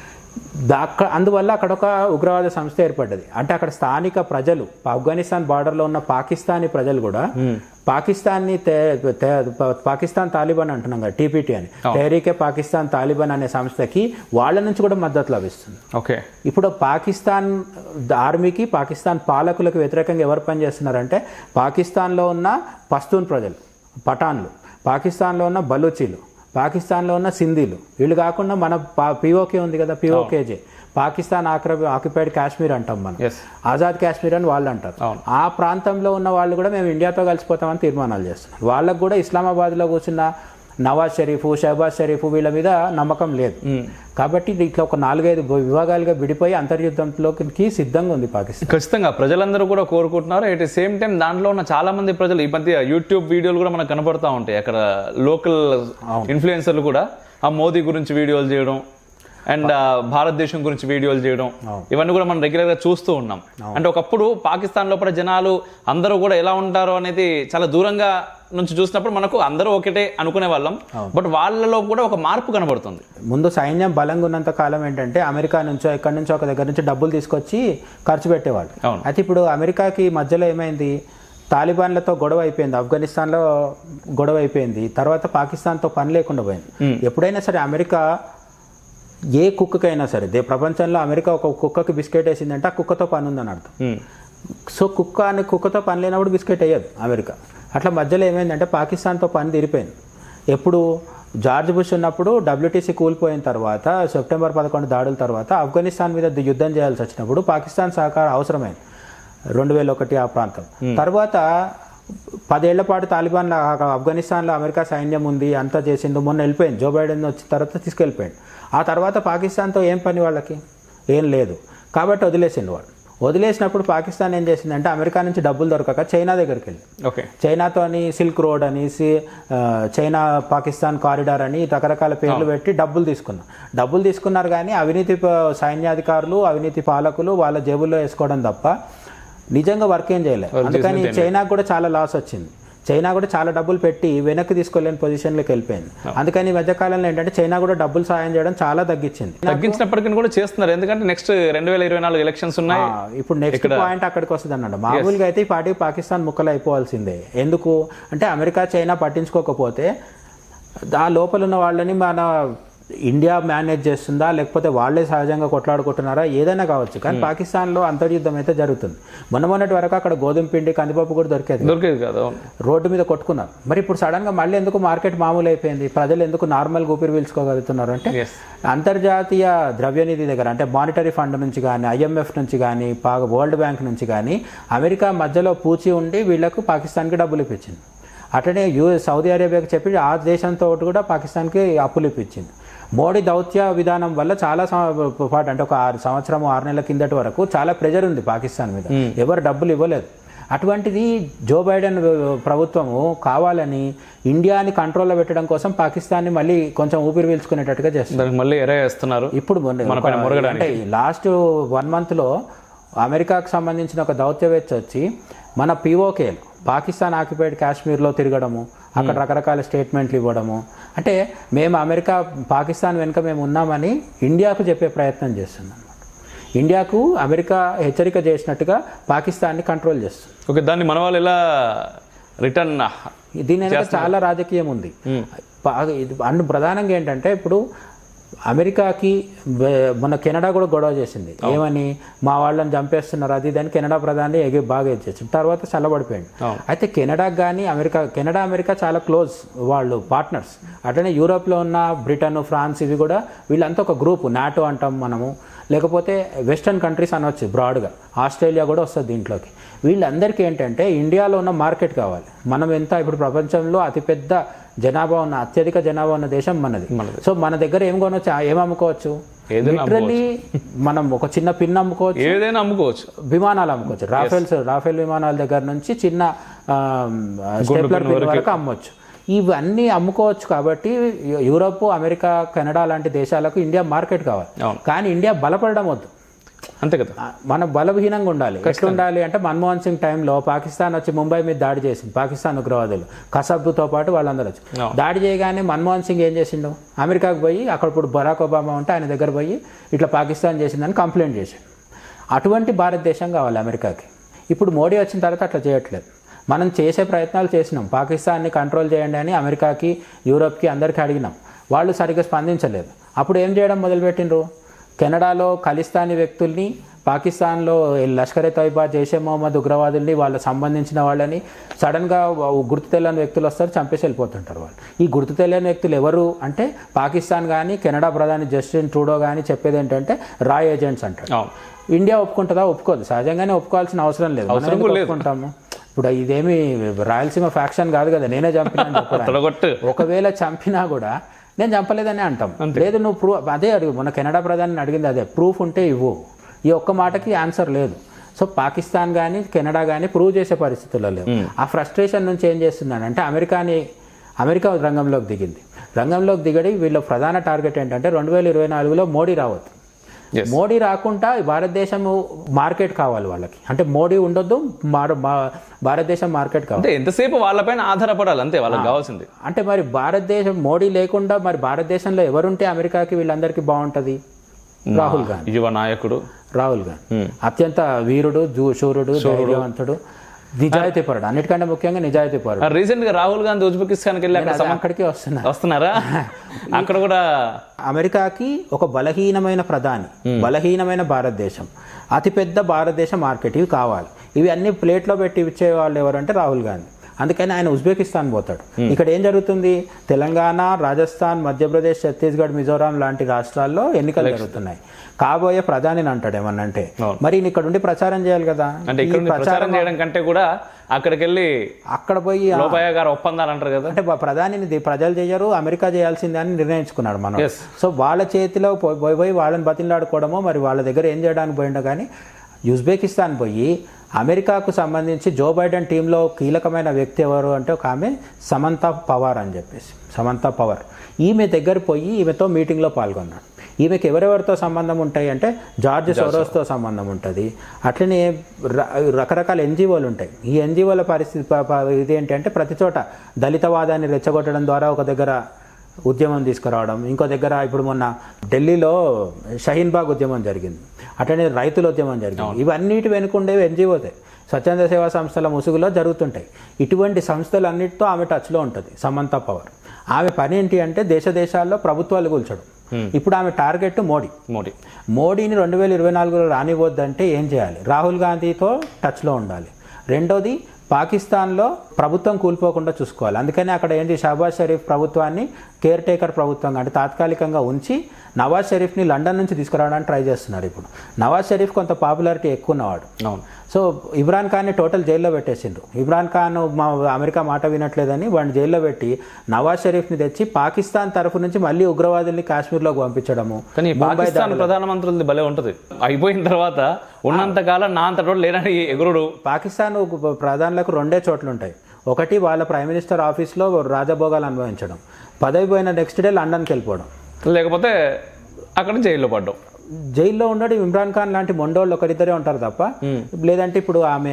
అక్కడ అందువల్ల అక్కడ ఒక ఉగ్రవాద సంస్థ ఏర్పడ్డది. అంటే అక్కడ స్థానిక ప్రజలు, ఆఫ్ఘనిస్తాన్ బార్డర్లో ఉన్న పాకిస్తానీ ప్రజలు కూడా పాకిస్తాన్ని పాకిస్తాన్ తాలిబాన్ అంటున్నాం కదా, టీపీటీ అని, తెహరీకే పాకిస్తాన్ తాలిబాన్ అనే సంస్థకి వాళ్ళ నుంచి కూడా మద్దతు లభిస్తుంది. ఓకే, ఇప్పుడు పాకిస్తాన్ ఆర్మీకి పాకిస్తాన్ పాలకులకు వ్యతిరేకంగా ఎవరు పనిచేస్తున్నారంటే పాకిస్తాన్లో ఉన్న పస్తూన్ ప్రజలు, పఠాన్లు, పాకిస్తాన్లో ఉన్న బలూచీలు, పాకిస్తాన్లో ఉన్న సింధీలు, వీళ్ళు కాకుండా మన పీఓకే ఉంది కదా, పీఓకేజే పాకిస్తాన్ ఆక్రమి ఆక్యుపైడ్ కాశ్మీర్ అంటాం మనం, ఆజాద్ కాశ్మీర్ అని వాళ్ళు అంటారు. ఆ ప్రాంతంలో ఉన్న వాళ్ళు కూడా మేము ఇండియాతో కలిసిపోతామని తీర్మానాలు చేస్తున్నాం. వాళ్ళకు కూడా ఇస్లామాబాద్లో కూర్చున్న నవాజ్ షరీఫ్, షహబాజ్ షరీఫ్ వీళ్ళ మీద నమ్మకం లేదు. కాబట్టి ఇట్లా ఒక నాలుగైదు విభాగాలుగా విడిపోయి అంతర్యుద్ధంలోకి సిద్ధంగా ఉంది పాకిస్తాన్. ఖచ్చితంగా ప్రజలందరూ కూడా కోరుకుంటున్నారు. ఎట్ ది సేమ్ టైం దాంట్లో ఉన్న చాలా మంది ప్రజలు ఈ మధ్య యూట్యూబ్ వీడియోలు కూడా మనకు కనబడతా ఉంటాయి. అక్కడ లోకల్ ఇన్ఫ్లుయెన్సర్లు కూడా ఆ మోదీ గురించి వీడియోలు చేయడం అండ్ భారతదేశం గురించి వీడియోలు చేయడం ఇవన్నీ కూడా మనం రెగ్యులర్ గా చూస్తూ ఉన్నాం. అంటే ఒకప్పుడు పాకిస్తాన్ లోపల జనాలు అందరూ కూడా ఎలా ఉంటారో అనేది చాలా దూరంగా నుంచి చూసినప్పుడు మనకు అందరూ ఒకటే అనుకునే వాళ్ళం. బట్ వాళ్ళలో కూడా ఒక మార్పు కనబడుతుంది. ముందు సైన్యం బలంగా ఉన్నంత కాలం ఏంటంటే అమెరికా నుంచో ఎక్కడి నుంచో ఒక దగ్గర నుంచి డబ్బులు తీసుకొచ్చి ఖర్చు పెట్టేవాళ్ళు. అయితే ఇప్పుడు అమెరికాకి మధ్యలో ఏమైంది, తాలిబాన్లతో గొడవ అయిపోయింది, ఆఫ్ఘనిస్తాన్లో గొడవ అయిపోయింది, తర్వాత పాకిస్తాన్తో పని లేకుండా పోయింది. ఎప్పుడైనా సరే అమెరికా ఏ కుక్కకైనా సరే దే ప్రపంచంలో అమెరికా ఒక కుక్కకి బిస్కెట్ వేసిందంటే ఆ కుక్కతో పని ఉందని అర్థం. సో కుక్క అని కుక్కతో పని లేనప్పుడు బిస్కెట్ వేయదు అమెరికా. అట్లా మధ్యలో ఏమైందంటే పాకిస్తాన్తో పని తీరిపోయింది. ఎప్పుడు జార్జ్ బుష్ ఉన్నప్పుడు డబ్ల్యూటీసీ కూలిపోయిన తర్వాత సెప్టెంబర్ పదకొండు దాడుల తర్వాత ఆఫ్ఘనిస్తాన్ మీద యుద్ధం చేయాల్సి వచ్చినప్పుడు పాకిస్తాన్ సహకారం అవసరమైంది రెండు వేల ఒకటి ఆ ప్రాంతం. తర్వాత పదేళ్ల పాటు తాలిబాన్ ఆఫ్ఘనిస్తాన్లో అమెరికా సైన్యం ఉంది, అంతా చేసిండు, మొన్న వెళ్ళిపోయింది. జో బైడెన్ వచ్చిన తర్వాత తీసుకెళ్ళిపోయింది. ఆ తర్వాత పాకిస్తాన్తో ఏం పని వాళ్ళకి ఏం లేదు కాబట్టి వదిలేసిండు వాళ్ళు. వదిలేసినప్పుడు పాకిస్తాన్ ఏం చేసిందంటే అమెరికా నుంచి డబ్బులు దొరకక చైనా దగ్గరికి వెళ్ళి ఓకే చైనాతో అని సిల్క్ రోడ్ అని చైనా పాకిస్తాన్ కారిడార్ అని రకరకాల పేర్లు పెట్టి డబ్బులు తీసుకున్నారు. డబ్బులు తీసుకున్నారు కానీ అవినీతి సైన్యాధికారులు అవినీతి పాలకులు వాళ్ళ జేబుల్లో వేసుకోవడం తప్ప నిజంగా వర్క్ ఏం చేయలేదు. అందుకని చైనాకు కూడా చాలా లాస్ వచ్చింది. చైనా కూడా చాలా డబ్బులు పెట్టి వెనక్కి తీసుకోలేని పొజిషన్లోకి వెళ్ళిపోయింది. అందుకని ఈ మధ్యకాలంలో ఏంటంటే చైనా కూడా డబ్బులు సాయం చేయడం చాలా తగ్గించింది. తగ్గించినప్పటికీ కూడా చేస్తున్నారు. ఎందుకంటే నెక్స్ట్ రెండు వేల ఇరవై నాలుగు ఎలక్షన్స్ ఉన్నాయి. ఇప్పుడు నెక్స్ట్ పాయింట్ అక్కడికి వస్తుంది అన్నమాట. మామూలుగా అయితే ఈ పార్టీ పాకిస్తాన్ ముక్కలు అయిపోవాల్సిందే. ఎందుకు అంటే అమెరికా చైనా పట్టించుకోకపోతే ఆ లోపల ఉన్న వాళ్ళని మన ఇండియా మేనేజ్ చేస్తుందా లేకపోతే వాళ్ళే సహజంగా కొట్లాడుకుంటున్నారా ఏదైనా కావచ్చు. కానీ పాకిస్తాన్లో అంతర్యుద్ధం అయితే జరుగుతుంది. మొన్న మొన్నటి వరకు అక్కడ గోధుమ పిండి కందిపప్పు కూడా దొరికేది దొరికేది కాదు, రోడ్డు మీద కొట్టుకున్నారు. మరి ఇప్పుడు సడన్గా మళ్ళీ ఎందుకు మార్కెట్ మామూలు అయిపోయింది, ప్రజలు ఎందుకు నార్మల్ ఊపిరి పీల్చుకోగలుగుతున్నారు అంటే అంతర్జాతీయ ద్రవ్యనిధి దగ్గర అంటే మానిటరీ ఫండ్ నుంచి కానీ ఐఎంఎఫ్ నుంచి కానీ వరల్డ్ బ్యాంక్ నుంచి కానీ అమెరికా మధ్యలో పూచి ఉండి వీళ్లకు పాకిస్తాన్కి డబ్బులు ఇప్పించింది. అట్లనే యూఎస్ సౌదీ అరేబియాకి చెప్పి ఆ దేశంతో కూడా పాకిస్తాన్కి అప్పులు ఇప్పించింది. మోడీ దౌత్య విధానం వల్ల చాలా పాటు అంటే ఒక ఆరు సంవత్సరం ఆరు నెలల కిందటి వరకు చాలా ప్రెజర్ ఉంది పాకిస్తాన్ మీద, ఎవరు డబ్బులు ఇవ్వలేదు. అటువంటిది జో బైడెన్ ప్రభుత్వము కావాలని ఇండియాని కంట్రోల్లో పెట్టడం కోసం పాకిస్తాన్ని మళ్ళీ కొంచెం ఊపిరి పీల్చుకునేటట్టుగా చేస్తున్నారు. మళ్ళీ ఎరే చేస్తున్నారు. ఇప్పుడు అంటే లాస్ట్ వన్ మంత్లో అమెరికాకు సంబంధించిన ఒక దౌత్యవేత్త వచ్చి మన పీఓకేలు పాకిస్తాన్ ఆక్యుపైడ్ కాశ్మీర్లో తిరగడము, అక్కడ రకరకాల స్టేట్మెంట్లు ఇవ్వడము, అంటే మేము అమెరికా పాకిస్తాన్ వెనుక మేము ఉన్నామని ఇండియాకు చెప్పే ప్రయత్నం చేస్తున్నాం. ఇండియాకు అమెరికా హెచ్చరిక చేసినట్టుగా పాకిస్తాన్ని కంట్రోల్ చేస్తుంది. ఓకే, దాన్ని మన వాళ్ళు ఎలా రిటర్న్ దీని వెనక చాలా రాజకీయం ఉంది. అండ్ ప్రధానంగా ఏంటంటే ఇప్పుడు అమెరికాకి మన కెనడా కూడా గొడవ చేసింది. ఏమని మా వాళ్ళని చంపేస్తున్నారు అది దాన్ని కెనడా ప్రధాని ఎగి బాగా ఎచ్చేసింది. తర్వాత చల్లబడిపోయింది. అయితే కెనడాకి కానీ అమెరికా కెనడా అమెరికా చాలా క్లోజ్ వాళ్ళు పార్ట్నర్స్. అట్లనే యూరోప్లో ఉన్న బ్రిటన్ ఫ్రాన్స్ ఇవి కూడా వీళ్ళంతా ఒక గ్రూప్ నాటో అంటాం మనము, లేకపోతే వెస్టర్న్ కంట్రీస్ అనవచ్చు బ్రాడ్గా. ఆస్ట్రేలియా కూడా వస్తుంది దీంట్లోకి. వీళ్ళందరికీ ఏంటంటే ఇండియాలో ఉన్న మార్కెట్ కావాలి. మనం ఎంత ఇప్పుడు ప్రపంచంలో అతిపెద్ద జనాభా ఉన్న అత్యధిక జనాభా ఉన్న దేశం మనది. సో మన దగ్గర ఏం కొనవచ్చు, ఏం అమ్ముకోవచ్చు, లిటరల్లీ మనం ఒక చిన్న పిన్ అమ్ముకోవచ్చు, ఏదైనా అమ్ముకోవచ్చు, విమానాలు అమ్ముకోవచ్చు. రాఫెల్స్ రాఫెల్ విమానాల దగ్గర నుంచి చిన్న స్టేప్లర్ పిన్ వరకు అమ్మవచ్చు. ఇవన్నీ అమ్ముకోవచ్చు. కాబట్టి యూరోప్ అమెరికా కెనడా లాంటి దేశాలకు ఇండియా మార్కెట్ కావాలి. కానీ ఇండియా బలపడడం వద్దు, అంతే కదా. మనం బలహీనంగా ఉండాలి. ఎట్లా ఉండాలి అంటే మన్మోహన్ సింగ్ టైంలో పాకిస్తాన్ వచ్చి ముంబై మీద దాడి చేసింది. పాకిస్తాన్ ఉగ్రవాదులు కసబ్తో పాటు వాళ్ళందరూ వచ్చి దాడి చేయగానే మన్మోహన్ సింగ్ ఏం చేసిండు, అమెరికాకు పోయి అక్కడ ఇప్పుడు బరాక్ ఒబామా ఉంటే ఆయన దగ్గర పోయి ఇట్లా పాకిస్తాన్ చేసిందని కంప్లైంట్ చేసిండు. అటువంటి భారతదేశం కావాలి అమెరికాకి. ఇప్పుడు మోడీ వచ్చిన తర్వాత అట్లా చేయట్లేదు. మనం చేసే ప్రయత్నాలు చేసినాం, పాకిస్తాన్ని కంట్రోల్ చేయండి అని అమెరికాకి యూరోప్కి అందరికీ అడిగినాం. వాళ్ళు సరిగ్గా స్పందించలేదు. అప్పుడు ఏం చేయడం మొదలుపెట్టిండ్రు, కెనడాలో ఖలిస్తానీ వ్యక్తుల్ని, పాకిస్తాన్లో లష్కర్ ఎ తోయిబా జైషే మొహమ్మద్ ఉగ్రవాదుల్ని వాళ్ళ సంబంధించిన వాళ్ళని సడన్గా గుర్తు తెలియని వ్యక్తులు వస్తారు, చంపేసి వెళ్ళిపోతుంటారు వాళ్ళు. ఈ గుర్తు తెలియని వ్యక్తులు ఎవరు అంటే పాకిస్తాన్ కానీ కెనడా ప్రధాని జస్టిన్ ట్రూడో కానీ చెప్పేది ఏంటంటే రా ఏజెంట్స్ అంటారు. ఇండియా ఒప్పుకుంటుందా? ఒప్పుకోదు. సహజంగానే ఒప్పుకోవాల్సిన అవసరం లేదు, ఒప్పుకుంటాము. ఇప్పుడు ఇదేమి రాయలసీమ ఫ్యాక్షన్ కాదు కదా, నేనే చంపినా తొడగొట్టు. ఒకవేళ చంపినా కూడా నేను చంపలేదని అంటాం. లేదు నువ్వు ప్రూఫ్, అదే అడుగు, మన కెనడా ప్రధాని అడిగింది అదే, ప్రూఫ్ ఉంటే ఇవ్వు. ఈ ఒక్క మాటకి ఆన్సర్ లేదు. సో పాకిస్తాన్ కానీ కెనడా కానీ ప్రూవ్ చేసే పరిస్థితుల్లో లేవు. ఆ ఫ్రస్ట్రేషన్ నుంచి ఏం చేస్తున్నాడంటే అమెరికాని అమెరికా రంగంలోకి దిగింది. రంగంలోకి దిగడి వీళ్ళ ప్రధాన టార్గెట్ ఏంటంటే రెండు వేల ఇరవై నాలుగులో మోడీ రావద్దు. మోడీ రాకుండా భారతదేశం మార్కెట్ కావాలి వాళ్ళకి, అంటే మోడీ ఉండొద్దు, భారతదేశం మార్కెట్ కావాలి. ఎంతసేపు వాళ్ళపైన ఆధారపడాలి అంతే వాళ్ళకి కావాల్సింది. అంటే మరి భారతదేశం మోడీ లేకుండా మరి భారతదేశంలో ఎవరుంటే అమెరికాకి వీళ్ళందరికీ బాగుంటుంది? రాహుల్ గాంధీ, యువ నాయకుడు రాహుల్ గాంధీ అత్యంత వీరుడు, శూరుడు, ధైర్యవంతుడు, నిజాయితీ పరుడు, అన్నిటికంటే ముఖ్యంగా నిజాయితీ పరుడు. రీసెంట్ గా రాహుల్ గాంధీ ఉజ్బెకిస్తాన్కి వెళ్ళి అక్కడికి వస్తున్నారు వస్తున్నారా అక్కడ కూడా అమెరికాకి ఒక బలహీనమైన ప్రధాని, బలహీనమైన భారతదేశం, అతిపెద్ద భారతదేశ మార్కెట్, ఇవి కావాలి. ఇవి అన్ని ప్లేట్లో పెట్టి ఇచ్చే వాళ్ళు ఎవరంటే రాహుల్ గాంధీ. అందుకని ఆయన ఉజ్బెకిస్తాన్ పోతాడు. ఇక్కడ ఏం జరుగుతుంది? తెలంగాణ, రాజస్థాన్, మధ్యప్రదేశ్, ఛత్తీస్గఢ్, మిజోరాం లాంటి రాష్ట్రాల్లో ఎన్నికలు జరుగుతున్నాయి. కాబోయే ప్రధానిని అంటాడు ఏమన్నంటే, మరి ఇక్కడ ఉండి ప్రచారం చేయాలి కదా. అంటే ప్రచారం చేయడం కంటే కూడా అక్కడికి వెళ్ళి అక్కడ పోయి లోపయ్య గారు ఒప్పందాలు అంటారు కదా, అంటే ప్రధానిని ప్రజలు చేయరు, అమెరికా చేయాల్సిందే అని నిర్ణయించుకున్నాడు మనం. సో వాళ్ళ చేతిలో పోయి పోయి వాళ్ళని బతిలాడుకోవడమో మరి వాళ్ళ దగ్గర ఏం చేయడానికి పోయిండో. కానీ ఉజ్బెకిస్తాన్ పోయి అమెరికాకు సంబంధించి జో బైడెన్ టీంలో కీలకమైన వ్యక్తి ఎవరు అంటే ఒక ఆమె సమంతా పవార్ అని చెప్పేసి, సమంతా పవార్, ఈమె దగ్గర పోయి ఈమెతో మీటింగ్లో పాల్గొన్నాడు. ఈమెకి ఎవరెవరితో సంబంధం ఉంటాయి అంటే జార్జ్ సోరోస్తో సంబంధం ఉంటుంది. అట్లనే రకరకాల ఎన్జిఓలు ఉంటాయి. ఈ ఎన్జిఓల పరిస్థితి ఇది ఏంటంటే ప్రతి చోట దళితవాదాన్ని రెచ్చగొట్టడం ద్వారా ఒక దగ్గర ఉద్యమం తీసుకురావడం, ఇంకో దగ్గర ఇప్పుడు మొన్న ఢిల్లీలో షహీన్ బాగ్ ఉద్యమం జరిగింది, అట్లనే రైతుల ఉద్యమం జరిగింది. ఇవన్నిటి వెనుకుండేవి ఎన్జిఓతే, స్వచ్ఛంద సేవా సంస్థల ముసుగులో జరుగుతుంటాయి. ఇటువంటి సంస్థలన్నిటితో ఆమె టచ్లో ఉంటుంది సమంతా పవార్. ఆమె పని ఏంటి అంటే దేశ దేశాల్లో ప్రభుత్వాలు కూల్చడం. ఇప్పుడు ఆమె టార్గెట్ మోడీ. మోడీ మోడీని రెండు వేల ఇరవై నాలుగులో రానివ్వద్దంటే ఏం చేయాలి? రాహుల్ గాంధీతో టచ్లో ఉండాలి. రెండోది పాకిస్తాన్లో ప్రభుత్వం కూలిపోకుండా చూసుకోవాలి. అందుకని అక్కడ ఏంటి, షహబాజ్ షరీఫ్ ప్రభుత్వాన్ని కేర్ టేకర్ ప్రభుత్వంగా అంటే తాత్కాలికంగా ఉంచి నవాజ్ షరీఫ్ని లండన్ నుంచి తీసుకురావడానికి ట్రై చేస్తున్నారు. ఇప్పుడు నవాజ్ షరీఫ్ కొంత పాపులారిటీ ఎక్కువ ఉన్నవాడు. అవును. సో ఇమ్రాన్ ఖాన్ని టోటల్ జైల్లో పెట్టేసిండ్రు. ఇమ్రాన్ ఖాన్ మా అమెరికా మాట వినట్లేదని వాడిని జైల్లో పెట్టి నవాజ్ షరీఫ్ని తెచ్చి పాకిస్తాన్ తరఫు నుంచి మళ్ళీ ఉగ్రవాదుల్ని కాశ్మీర్లోకి పంపించడము. కానీ పాకిస్తాన్ ప్రధానమంత్రులది భలే ఉంటుంది, అయిపోయిన తర్వాత ఉన్నంతకాలం నా అంత రోడ్డు లేనని ఎగురుడు. పాకిస్తాన్ ప్రధానులకు రెండే చోట్ల ఉంటాయి. ఒకటి వాళ్ళ ప్రైమ్ మినిస్టర్ ఆఫీస్లో రాజభోగాలు అనుభవించడం, పదవి పోయిన నెక్స్ట్ డే లండన్కి వెళ్ళిపోవడం, లేకపోతే అక్కడ జైల్లో పడ్డం. జైల్లో ఉండడం ఇమ్రాన్ ఖాన్ లాంటి మొండోళ్ళు ఒకరిద్దరే ఉంటారు తప్ప, లేదంటే ఇప్పుడు ఆమె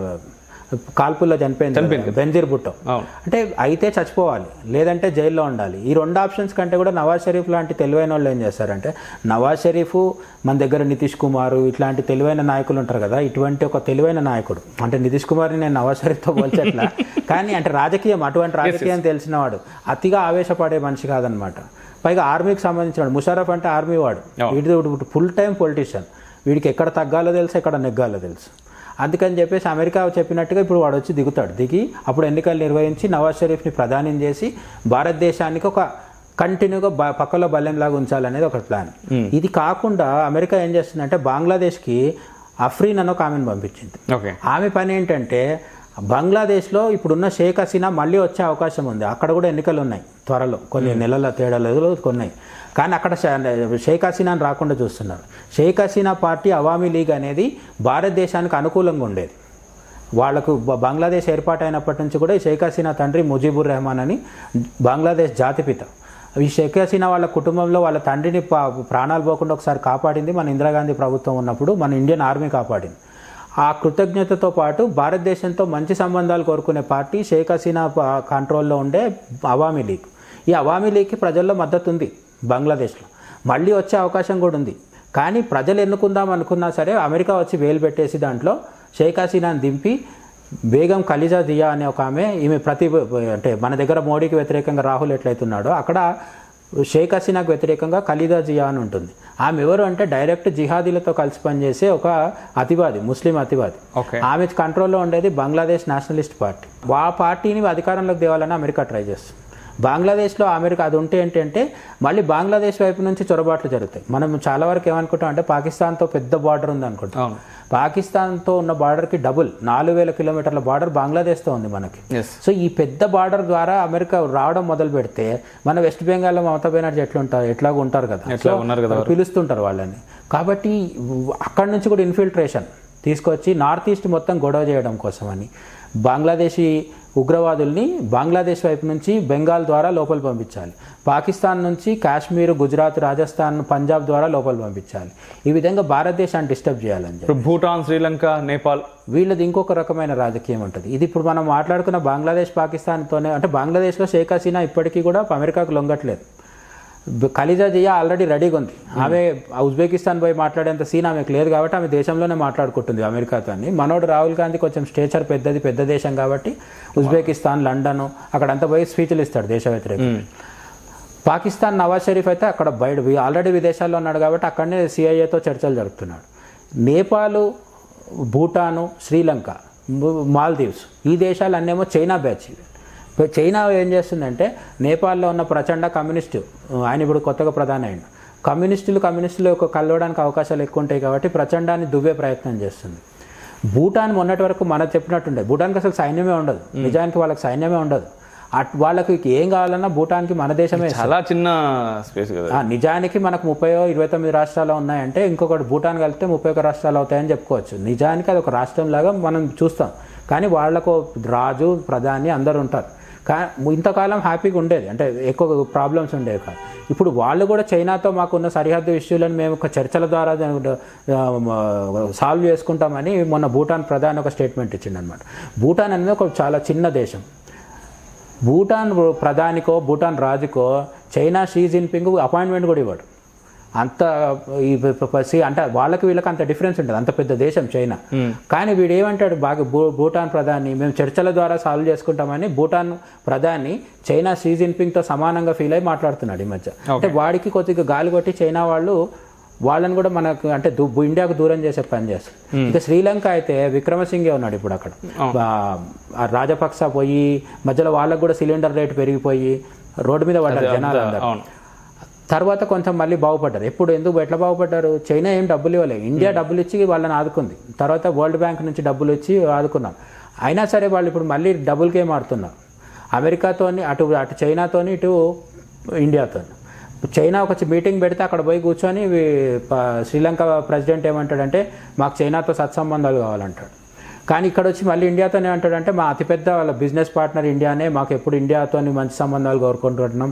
కాల్పుల్లో చనిపోయింది బెంజీర్ భుట్టో, అంటే అయితే చచ్చిపోవాలి లేదంటే జైల్లో ఉండాలి. ఈ రెండు ఆప్షన్స్ కంటే కూడా నవాజ్ షరీఫ్ లాంటి తెలివైన వాళ్ళు ఏం చేస్తారంటే, నవాజ్ షరీఫ్ మన దగ్గర నితీష్ కుమార్ ఇట్లాంటి తెలివైన నాయకులు ఉంటారు కదా, ఇటువంటి ఒక తెలివైన నాయకుడు అంటే నితీష్ కుమార్ని నేను నవాజ్ షరీఫ్తో పోల్చట్లా, కానీ అంటే రాజకీయం అటువంటి రాజకీయం తెలిసినవాడు, అతిగా ఆవేశపడే మనిషి కాదనమాట. పైగా ఆర్మీకి సంబంధించిన ముషారఫ్ అంటే ఆర్మీ వాడు, వీడి ఫుల్ టైం పొలిటీషియన్, వీడికి ఎక్కడ తగ్గాలో తెలుసు ఎక్కడ నెగ్గాలో తెలుసు. అందుకని చెప్పేసి అమెరికా చెప్పినట్టుగా ఇప్పుడు వాడు వచ్చి దిగుతాడు. దిగి అప్పుడు ఎన్నికలు నిర్వహించి నవాజ్ షరీఫ్ని ప్రధాని చేసి భారతదేశానికి ఒక కంటిన్యూగా పక్కలో బల్లెంలాగా ఉంచాలనేది ఒక ప్లాన్. ఇది కాకుండా అమెరికా ఏం చేస్తుందంటే బంగ్లాదేశ్కి అఫ్రీన్ అని ఒక ఆమెను పంపించింది. ఆమె పని ఏంటంటే బంగ్లాదేశ్లో ఇప్పుడున్న షేక్ హసీనా మళ్ళీ వచ్చే అవకాశం ఉంది. అక్కడ కూడా ఎన్నికలు ఉన్నాయి త్వరలో, కొన్ని నెలల తేడాలు కొన్ని. కానీ అక్కడ షేక్ హసీనాని రాకుండా చూస్తున్నారు. షేక్ హసీనా పార్టీ అవామీ లీగ్ అనేది భారతదేశానికి అనుకూలంగా ఉండేది. వాళ్లకు బంగ్లాదేశ్ ఏర్పాటైనప్పటి నుంచి కూడా షేక్ హసీనా తండ్రి ముజీబుర్ రెహమాన్ అని బంగ్లాదేశ్ జాతిపిత. ఈ షేక్ హసీనా వాళ్ళ కుటుంబంలో వాళ్ళ తండ్రిని ప్రాణాలు పోకుండా ఒకసారి కాపాడింది మన ఇందిరాగాంధీ ప్రభుత్వం ఉన్నప్పుడు, మన ఇండియన్ ఆర్మీ కాపాడింది. ఆ కృతజ్ఞతతో పాటు భారతదేశంతో మంచి సంబంధాలు కోరుకునే పార్టీ షేక్ హసీనా కంట్రోల్లో ఉండే అవామీ లీగ్. ఈ అవామీ లీగ్కి ప్రజల్లో మద్దతు ఉంది బంగ్లాదేశ్లో, మళ్ళీ వచ్చే అవకాశం కూడా ఉంది. కానీ ప్రజలు ఎన్నుకుందాం అనుకున్నా సరే అమెరికా వచ్చి వేలు పెట్టేసి దాంట్లో షేక్ హసీనాని దింపి బేగం ఖలీజా జియా అనే ఒక ఆమె, ఈమె ప్రతి అంటే మన దగ్గర మోడీకి వ్యతిరేకంగా రాహుల్ ఎట్లయితున్నాడో అక్కడ షేక్ హసీనాకు వ్యతిరేకంగా ఖలీదా జియా అని ఉంటుంది. ఆమె ఎవరు అంటే డైరెక్ట్ జిహాదీలతో కలిసి పనిచేసే ఒక అతివాది, ముస్లిం అతివాది. ఆమె కంట్రోల్లో ఉండేది బంగ్లాదేశ్ నేషనలిస్ట్ పార్టీ. ఆ పార్టీని అధికారంలోకి తేవాలని అమెరికా ట్రై చేస్తుంది. బంగ్లాదేశ్లో అమెరికా అది ఉంటే ఏంటంటే మళ్ళీ బంగ్లాదేశ్ వైపు నుంచి చొరబాట్లు జరుగుతాయి. మనం చాలా వరకు ఏమనుకుంటాం అంటే పాకిస్తాన్తో పెద్ద బార్డర్ ఉంది అనుకుంటాం. పాకిస్తాన్తో ఉన్న బార్డర్కి డబుల్ నాలుగు వేల కిలోమీటర్ల బార్డర్ బంగ్లాదేశ్తో ఉంది మనకి. సో ఈ పెద్ద బార్డర్ ద్వారా అమెరికా రావడం మొదలు పెడితే మన వెస్ట్ బెంగాల్లో మమతా బెనర్జీ ఎట్లుంటారు ఎట్లాగో ఉంటారు కదా, పిలుస్తుంటారు వాళ్ళని. కాబట్టి అక్కడి నుంచి కూడా ఇన్ఫిల్ట్రేషన్ తీసుకొచ్చి నార్త్ ఈస్ట్ మొత్తం గొడవ చేయడం కోసమని బంగ్లాదేశీ ఉగ్రవాదుల్ని బంగ్లాదేశ్ వైపు నుంచి బెంగాల్ ద్వారా లోపల పంపించాలి, పాకిస్తాన్ నుంచి కాశ్మీర్, గుజరాత్, రాజస్థాన్, పంజాబ్ ద్వారా లోపల పంపించాలి. ఈ విధంగా భారతదేశాన్ని డిస్టర్బ్ చేయాలని చెప్పి భూటాన్, శ్రీలంక, నేపాల్ వీళ్ళది ఇంకొక రకమైన రాజకీయం ఉంటుంది. ఇది ఇప్పుడు మనం మాట్లాడుకున్న బంగ్లాదేశ్ పాకిస్తాన్తోనే అంటే బంగ్లాదేశ్లో షేక్ హసీనా ఇప్పటికీ కూడా అమెరికాకు లొంగట్లేదు. ఖలీజా జియా ఆల్రెడీ రెడీగా ఉంది. ఆమె ఉజ్బెకిస్తాన్ పోయి మాట్లాడేంత సీన్ ఆమెకు లేదు కాబట్టి ఆమె దేశంలోనే మాట్లాడుకుంటుంది అమెరికాతో. మనోడు రాహుల్ గాంధీ కొంచెం స్టేచర్ పెద్దది, పెద్ద దేశం కాబట్టి ఉజ్బెకిస్తాన్, లండన్ అక్కడంతా పోయి స్పీచ్లు ఇస్తాడు దేశ వ్యతిరేక. పాకిస్తాన్ నవాజ్ షరీఫ్ అయితే అక్కడ బయట ఆల్రెడీ విదేశాల్లో ఉన్నాడు కాబట్టి అక్కడనే సిఐఏతో చర్చలు జరుపుతున్నాడు. నేపాల్, భూటాను, శ్రీలంక, మాల్దీవ్స్ ఈ దేశాలు అన్నేమో చైనా బ్యాచ్. చైనా ఏం చేస్తుందంటే నేపాల్లో ఉన్న ప్రచండ కమ్యూనిస్టు, ఆయన ఇప్పుడు కొత్తగా ప్రధాని అయ్యాడు, కమ్యూనిస్టులు కమ్యూనిస్టులు కలవడానికి అవకాశాలు ఎక్కువ ఉంటాయి కాబట్టి ప్రచండాన్ని దువ్వే ప్రయత్నం చేస్తుంది. భూటాన్ మొన్నటి వరకు మనం చెప్పినట్టుండే భూటాన్కి అసలు సైన్యమే ఉండదు, నిజానికి వాళ్ళకి సైన్యమే ఉండదు. వాళ్ళకి ఏం కావాలన్నా భూటాన్కి మన దేశమే చాలా చిన్న స్పేస్ కదా. నిజానికి మనకు ముప్పై ఇరవై తొమ్మిది రాష్ట్రాలు ఉన్నాయంటే ఇంకొకటి భూటాన్ కలిపితే ముప్పై ఒక రాష్ట్రాలు అవుతాయని చెప్పుకోవచ్చు. నిజానికి అది ఒక రాష్ట్రం లాగా మనం చూస్తాం, కానీ వాళ్ళకు రాజు, ప్రధాని అందరు ఉంటారు. కా ఇంతకాలం హ్యాపీగా ఉండేది, అంటే ఎక్కువ ప్రాబ్లమ్స్ ఉండేవి కాదు. ఇప్పుడు వాళ్ళు కూడా చైనాతో మాకున్న సరిహద్దు ఇష్యూలను మేము ఒక చర్చల ద్వారా సాల్వ్ చేసుకుంటామని మొన్న భూటాన్ ప్రధాని ఒక స్టేట్మెంట్ ఇచ్చిండు అనమాట. భూటాన్ అనేది ఒక చాలా చిన్న దేశం. భూటాన్ ప్రధానికో భూటాన్ రాజుకో చైనా షీ జిన్పింగ్ అపాయింట్మెంట్ కూడా ఇవ్వడు. అంత ఈ అంటే వాళ్ళకి వీళ్ళకి అంత డిఫరెన్స్ ఉంటుంది, అంత పెద్ద దేశం చైనా. కానీ వీడు ఏమంటాడు, బాగా భూటాన్ ప్రధాని మేము చర్చల ద్వారా సాల్వ్ చేసుకుంటామని భూటాన్ ప్రధాని చైనా షీ జిన్పింగ్తో సమానంగా ఫీల్ అయి మాట్లాడుతున్నాడు ఈ మధ్య. అంటే వాడికి కొద్దిగా గాలి కొట్టి చైనా వాళ్ళు వాళ్ళని కూడా మనకు అంటే ఇండియాకు దూరం చేసే పని చేస్తారు. ఇంకా శ్రీలంక అయితే విక్రమసింగే ఉన్నాడు ఇప్పుడు అక్కడ. రాజపక్స పోయి మధ్యలో వాళ్ళకు కూడా సిలిండర్ రేటు పెరిగిపోయి రోడ్డు మీద పడ్డారు జనాలు అందరూ. తర్వాత కొంచెం మళ్ళీ బాగుపడ్డారు. ఎప్పుడు ఎందుకు ఎట్లా బాగుపడ్డారు? చైనా ఏం డబ్బులు ఇవ్వలేదు, ఇండియా డబ్బులు ఇచ్చి వాళ్ళని ఆదుకుంది. తర్వాత వరల్డ్ బ్యాంక్ నుంచి డబ్బులు ఇచ్చి ఆదుకున్నాం. అయినా సరే వాళ్ళు ఇప్పుడు మళ్ళీ డబ్బులకే మారుతున్నారు. అమెరికాతోని అటు అటు చైనాతోని ఇటు ఇండియాతో. చైనా ఒక మీటింగ్ పెడితే అక్కడ పోయి కూర్చొని శ్రీలంక ప్రెసిడెంట్ ఏమంటాడంటే మాకు చైనాతో సత్సంబంధాలు కావాలంటాడు. కానీ ఇక్కడ వచ్చి మళ్ళీ ఇండియాతోనే అంటాడంటే మా అతిపెద్ద వాళ్ళ బిజినెస్ పార్ట్నర్ ఇండియానే, మాకు ఎప్పుడు ఇండియాతోని మంచి సంబంధాలు కోరుకుంటున్నాం,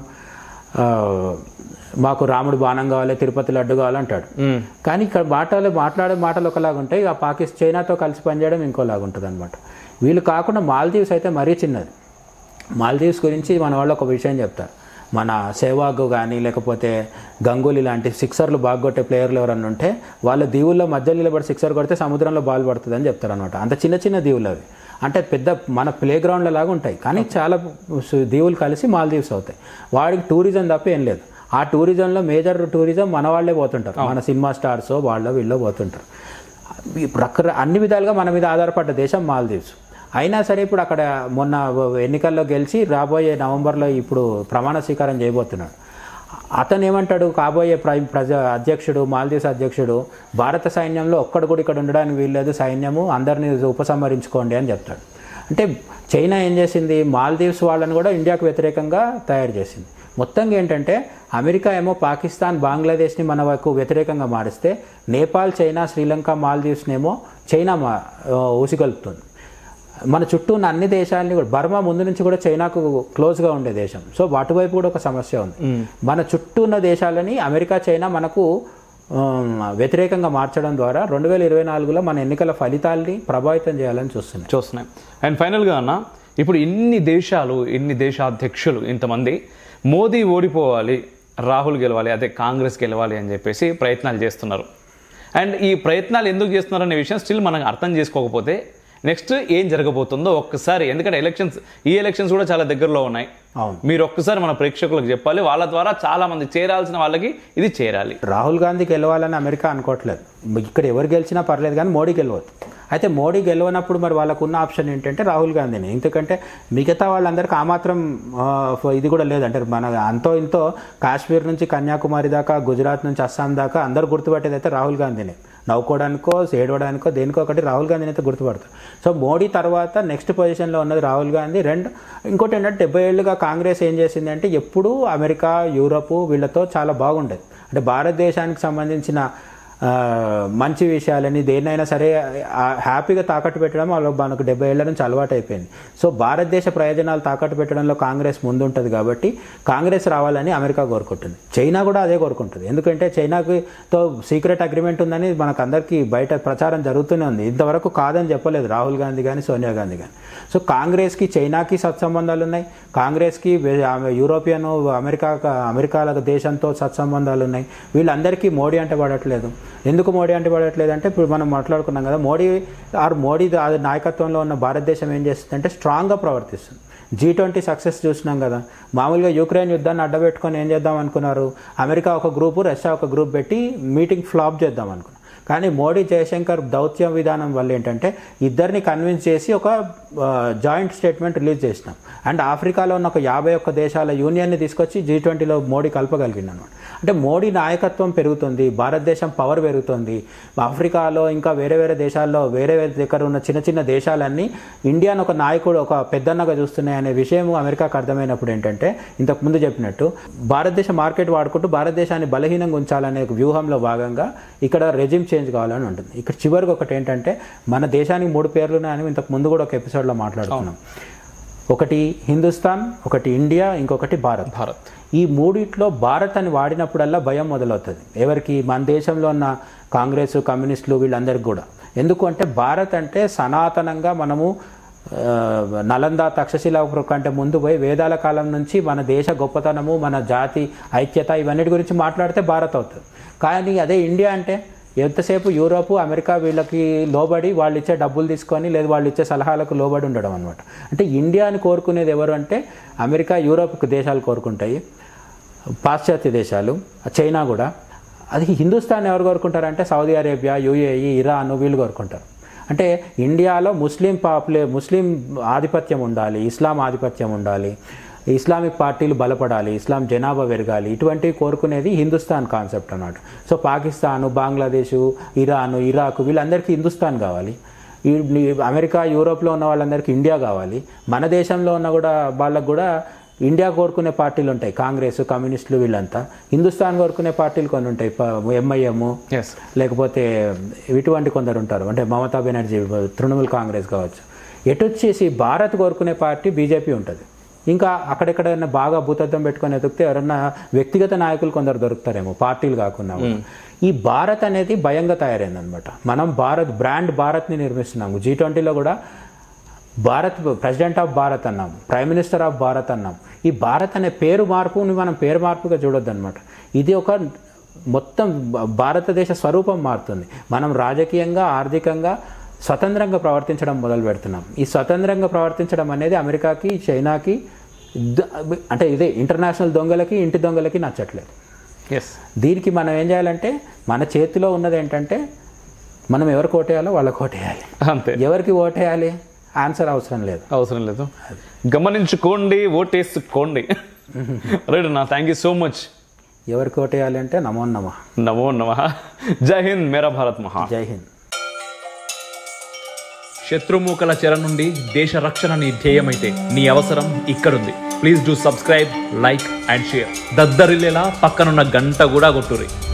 మాకు రాముడు బాణం కావాలి, తిరుపతి లడ్డు కావాలంటాడు. కానీ ఇక్కడ మాటలు మాట్లాడే మాటలు ఒకలాగా ఉంటాయి, ఆ పాకిస్తాన్ చైనాతో కలిసి పనిచేయడం ఇంకోలాగా ఉంటుంది అనమాట. వీళ్ళు కాకుండా మాల్దీవ్స్ అయితే మరీ చిన్నది. మాల్దీవ్స్ గురించి మన వాళ్ళు ఒక విషయం చెప్తారు. మన సెహ్వాగ్ కానీ లేకపోతే గంగూలీ లాంటి సిక్సర్లు బాగా కొట్టే ప్లేయర్లు ఎవరన్నా ఉంటే వాళ్ళ దీవుల్లో మధ్యలో నిలబడి సిక్సర్ కొడితే సముద్రంలో బాల్ పడుతుంది అని చెప్తారు అనమాట. అంత చిన్న చిన్న దీవులు అవి, అంటే పెద్ద మన ప్లే గ్రౌండ్ల లాగా ఉంటాయి. కానీ చాలా దీవులు కలిసి మాల్దీవ్స్ అవుతాయి. వాడికి టూరిజం తప్ప ఏం లేదు. ఆ టూరిజంలో మేజర్ టూరిజం మన వాళ్ళే పోతుంటారు, మన సినిమా స్టార్స్ వాళ్ళ వీళ్ళు పోతుంటారు. రకర అన్ని విధాలుగా మన మీద ఆధారపడ్డ దేశం మాల్దీవ్స్. అయినా సరే ఇప్పుడు అక్కడ మొన్న ఎన్నికల్లో గెలిచి రాబోయే నవంబర్లో ఇప్పుడు ప్రమాణ స్వీకారం చేయబోతున్నాడు. అతను ఏమంటాడు, కాబోయే ప్ర ప్రజ అధ్యక్షుడు మాల్దీవ్స్ అధ్యక్షుడు, భారత సైన్యంలో ఒక్కడు కూడా ఇక్కడ ఉండడానికి వీల్లేదు, సైన్యము అందరినీ ఉపసంహరించుకోండి అని చెప్తాడు. అంటే చైనా ఏం చేసింది, మాల్దీవ్స్ వాళ్ళని కూడా ఇండియాకు వ్యతిరేకంగా తయారు చేసింది. మొత్తంగా ఏంటంటే అమెరికా ఏమో పాకిస్తాన్, బంగ్లాదేశ్ని మన వైపు వ్యతిరేకంగా మారిస్తే నేపాల్, చైనా, శ్రీలంక, మాల్దీవ్స్నేమో చైనా మా ఊసిగలుపుతుంది. మన చుట్టూ ఉన్న అన్ని దేశాలని కూడా, బర్మా ముందు నుంచి కూడా చైనాకు క్లోజ్గా ఉండే దేశం, సో అటువైపు కూడా ఒక సమస్య ఉంది. మన చుట్టూ ఉన్న దేశాలని అమెరికా, చైనా మనకు వ్యతిరేకంగా మార్చడం ద్వారా రెండు వేల ఇరవై నాలుగులో మన ఎన్నికల ఫలితాలని ప్రభావితం చేయాలని చూస్తున్నాయి చూస్తున్నాయి అండ్ ఫైనల్గా అన్న, ఇప్పుడు ఇన్ని దేశాలు, ఇన్ని దేశాధ్యక్షులు, ఇంతమంది మోదీ ఓడిపోవాలి, రాహుల్ గెలవాలి, అదే కాంగ్రెస్ గెలవాలి అని చెప్పేసి ప్రయత్నాలు చేస్తున్నారు. అండ్ ఈ ప్రయత్నాలు ఎందుకు చేస్తున్నారు అనే విషయం స్టిల్ మనం అర్థం చేసుకోకపోతే నెక్స్ట్ ఏం జరగబోతుందో ఒక్కసారి, ఎందుకంటే ఎలక్షన్స్ ఈ ఎలక్షన్స్ కూడా చాలా దగ్గరలో ఉన్నాయి, మీరు ఒక్కసారి మన ప్రేక్షకులకు చెప్పాలి, వాళ్ళ ద్వారా చాలా మంది చేరాల్సిన వాళ్ళకి ఇది చేరాలి. రాహుల్ గాంధీ గెలవాలని అమెరికా అనుకోవట్లేదు, ఇక్కడ ఎవరు గెలిచినా పర్లేదు కానీ మోడీ గెలవద్దు. అయితే మోడీ గెలవనప్పుడు మరి వాళ్ళకు ఉన్న ఆప్షన్ ఏంటంటే రాహుల్ గాంధీని. ఎందుకంటే మిగతా వాళ్ళందరికీ ఆ మాత్రం ఇది కూడా లేదంటే మన అంతో ఇంతో కాశ్మీర్ నుంచి కన్యాకుమారి దాకా, గుజరాత్ నుంచి అస్సాం దాకా అందరూ గుర్తుపట్టేది అయితే రాహుల్ గాంధీని. నవ్వుకోవడానికో ఏడవడానికో దేనికో ఒకటి రాహుల్ గాంధీని అయితే గుర్తుపడతారు. సో మోడీ తర్వాత నెక్స్ట్ పొజిషన్లో ఉన్నది రాహుల్ గాంధీ. రెండు ఇంకోటి ఏంటంటే డెబ్బై ఏళ్ళుగా కాంగ్రెస్ ఏం చేసింది అంటే ఎప్పుడూ అమెరికా, యూరప్ వీళ్ళతో చాలా బాగుండేది. అంటే భారతదేశానికి సంబంధించిన మంచి విషయాలని దేన్నైనా సరే హ్యాపీగా తాకట్టు పెట్టడం వాళ్ళు మనకు డెబ్బై ఏళ్ల నుంచి అలవాటు అయిపోయింది. సో భారతదేశ ప్రయోజనాలు తాకట్టు పెట్టడంలో కాంగ్రెస్ ముందుంటుంది కాబట్టి కాంగ్రెస్ రావాలని అమెరికా కోరుకుంటుంది. చైనా కూడా అదే కోరుకుంటుంది. ఎందుకంటే చైనాతో సీక్రెట్ అగ్రిమెంట్ ఉందని మనకు అందరికీ బయట ప్రచారం జరుగుతూనే ఉంది. ఇంతవరకు కాదని చెప్పలేదు రాహుల్ గాంధీ కానీ సోనియా గాంధీ కానీ. సో కాంగ్రెస్కి చైనాకి సత్సంబంధాలు ఉన్నాయి, కాంగ్రెస్కి యూరోపియన్ అమెరికా అమెరికా దేశంతో సత్సంబంధాలు ఉన్నాయి. వీళ్ళందరికీ మోడీ అంటే పడట్లేదు. ఎందుకు మోడీ అంటే పడట్లేదు అంటే ఇప్పుడు మనం మాట్లాడుకున్నాం కదా, మోడీ ఆర్ మోడీ నాయకత్వంలో ఉన్న భారతదేశం ఏం చేస్తుందంటే స్ట్రాంగ్గా ప్రవర్తిస్తుంది. జీ ట్వంటీ సక్సెస్ చూసినాం కదా, మామూలుగా యుక్రెయిన్ యుద్ధాన్ని అడ్డబెట్టుకొని ఏం చేద్దాం అనుకున్నారు, అమెరికా ఒక గ్రూపు రష్యా ఒక గ్రూప్ పెట్టి మీటింగ్ ఫ్లాప్ చేద్దాం అనుకున్నారు. కానీ మోడీ జయశంకర్ దౌత్య విధానం వల్ల ఏంటంటే ఇద్దరిని కన్విన్స్ చేసి ఒక జాయింట్ స్టేట్మెంట్ రిలీజ్ చేసినాం. అండ్ ఆఫ్రికాలో ఉన్న ఒక యాభై ఒక్క దేశాల యూనియన్ని తీసుకొచ్చి జీ ట్వంటీలో మోడీ కలపగలిగింది అనమాట. అంటే మోడీ నాయకత్వం పెరుగుతుంది, భారతదేశం పవర్ పెరుగుతుంది. ఆఫ్రికాలో ఇంకా వేరే వేరే దేశాల్లో వేరే వేరే దగ్గర ఉన్న చిన్న చిన్న దేశాలన్నీ ఇండియాను ఒక నాయకుడు ఒక పెద్దన్నగా చూస్తున్నాయి అనే విషయం అమెరికాకు అర్థమైనప్పుడు ఏంటంటే ఇంతకుముందు చెప్పినట్టు భారతదేశ మార్కెట్ వాడుకుంటూ భారతదేశాన్ని బలహీనంగా ఉంచాలనే వ్యూహంలో భాగంగా ఇక్కడ రెజిమ్ చేంజ్ కావాలని ఉంటుంది. ఇక్కడ చివరికి ఒకటి ఏంటంటే మన దేశానికి మూడు పేర్లు ఉన్నాయని ఇంతకు ముందు కూడా ఒక ఎపిసోడ్లో మాట్లాడుకున్నాం. ఒకటి హిందుస్థాన్, ఒకటి ఇండియా, ఇంకొకటి భారత్. భారత్ ఈ మూడిట్లో భారత్ అని వాడినప్పుడల్లా భయం మొదలవుతుంది ఎవరికి, మన దేశంలో ఉన్న కాంగ్రెస్ కమ్యూనిస్టులు వీళ్ళందరికీ కూడా. ఎందుకు అంటే భారత్ అంటే సనాతనంగా మనము నలంద తక్షశిల కంటే ముందు పోయి వేదాల కాలం నుంచి మన దేశ గొప్పతనము, మన జాతి ఐక్యత ఇవన్నిటి గురించి మాట్లాడితే భారత్ అవుతుంది. కానీ అదే ఇండియా అంటే ఎంతసేపు యూరోపు అమెరికా వీళ్ళకి లోబడి వాళ్ళు ఇచ్చే డబ్బులు తీసుకొని లేదు వాళ్ళు ఇచ్చే సలహాలకు లోబడి ఉండడం అనమాట. అంటే ఇండియాని కోరుకునేది ఎవరు అంటే అమెరికా, యూరోప్ దేశాలు కోరుకుంటాయి, పాశ్చాత్య దేశాలు, చైనా కూడా. అది హిందుస్థాన్ ఎవరు కోరుకుంటారంటే సౌదీ అరేబియా, యూఏఈ, ఇరాన్ వీళ్ళు కోరుకుంటారు. అంటే ఇండియాలో ముస్లిం పాపులే ముస్లిం ఆధిపత్యం ఉండాలి, ఇస్లాం ఆధిపత్యం ఉండాలి, ఇస్లామిక్ పార్టీలు బలపడాలి, ఇస్లాం జనాభా పెరగాలి, ఇటువంటివి కోరుకునేది హిందుస్థాన్ కాన్సెప్ట్ అన్నమాట. So Pakistan, Bangladesh, Iran, Iraq వీళ్ళందరికీ హిందుస్థాన్ కావాలి. అమెరికా, యూరోప్లో ఉన్న వాళ్ళందరికీ ఇండియా కావాలి. మన దేశంలో ఉన్న కూడా వాళ్ళకు కూడా ఇండియా కోరుకునే పార్టీలు ఉంటాయి, కాంగ్రెస్, కమ్యూనిస్టులు వీళ్ళంతా. హిందుస్థాన్ కోరుకునే పార్టీలు కొన్ని ఉంటాయి, ఎంఐఎం లేకపోతే ఇటువంటి కొందరు ఉంటారు, అంటే మమతా బెనర్జీ, తృణమూల్ కాంగ్రెస్ కావచ్చు. ఎటు వచ్చేసి భారత్ కోరుకునే పార్టీ బీజేపీ ఉంటుంది. ఇంకా అక్కడెక్కడైనా బాగా భూతత్వం పెట్టుకొని ఎదుగుతే ఎవరన్నా వ్యక్తిగత నాయకులు కొందరు దొరుకుతారేమో, పార్టీలు కాకుండా. ఈ భారత్ అనేది భయంగా తయారైందనమాట. మనం భారత్ బ్రాండ్ భారత్ని నిర్మిస్తున్నాము. జీ ట్వంటీలో కూడా భారత్ ప్రెసిడెంట్ ఆఫ్ భారత్ అన్నాం, ప్రైమ్ మినిస్టర్ ఆఫ్ భారత్ అన్నాం. ఈ భారత్ అనే పేరు మార్పుని మనం పేరు మార్పుగా చూడొద్దు అనమాట. ఇది ఒక మొత్తం భారతదేశ స్వరూపం మారుతుంది. మనం రాజకీయంగా, ఆర్థికంగా స్వతంత్రంగా ప్రవర్తించడం మొదలు పెడుతున్నాం. ఈ స్వతంత్రంగా ప్రవర్తించడం అనేది అమెరికాకి, చైనాకి, అంటే ఇదే ఇంటర్నేషనల్ దొంగలకి, ఇంటి దొంగలకి నచ్చట్లేదు. ఎస్ దీనికి మనం ఏం చేయాలంటే మన చేతిలో ఉన్నది ఏంటంటే మనం ఎవరికి ఓటేయాలో వాళ్ళకి ఓటేయాలి, అంతే. ఎవరికి ఓటేయాలి ఆన్సర్ అవసరం లేదు అవసరం లేదు గమనించుకోండి, ఓటేసుకోండి. రైట్ అన్న, థ్యాంక్ యూ సో మచ్. ఎవరికి ఓటేయాలి అంటే నమో నమ నమో నమ. జై హింద్, మేరా భారత్ మహా. జై హింద్. శత్రుమూకల చెర నుండి దేశ రక్షణ నీ ధ్యేయమైతే నీ అవసరం ఇక్కడుంది. Please do subscribe, like and share. దద్దరిల్లేలా పక్కనున్న గంట కూడా కొట్టుర్రి.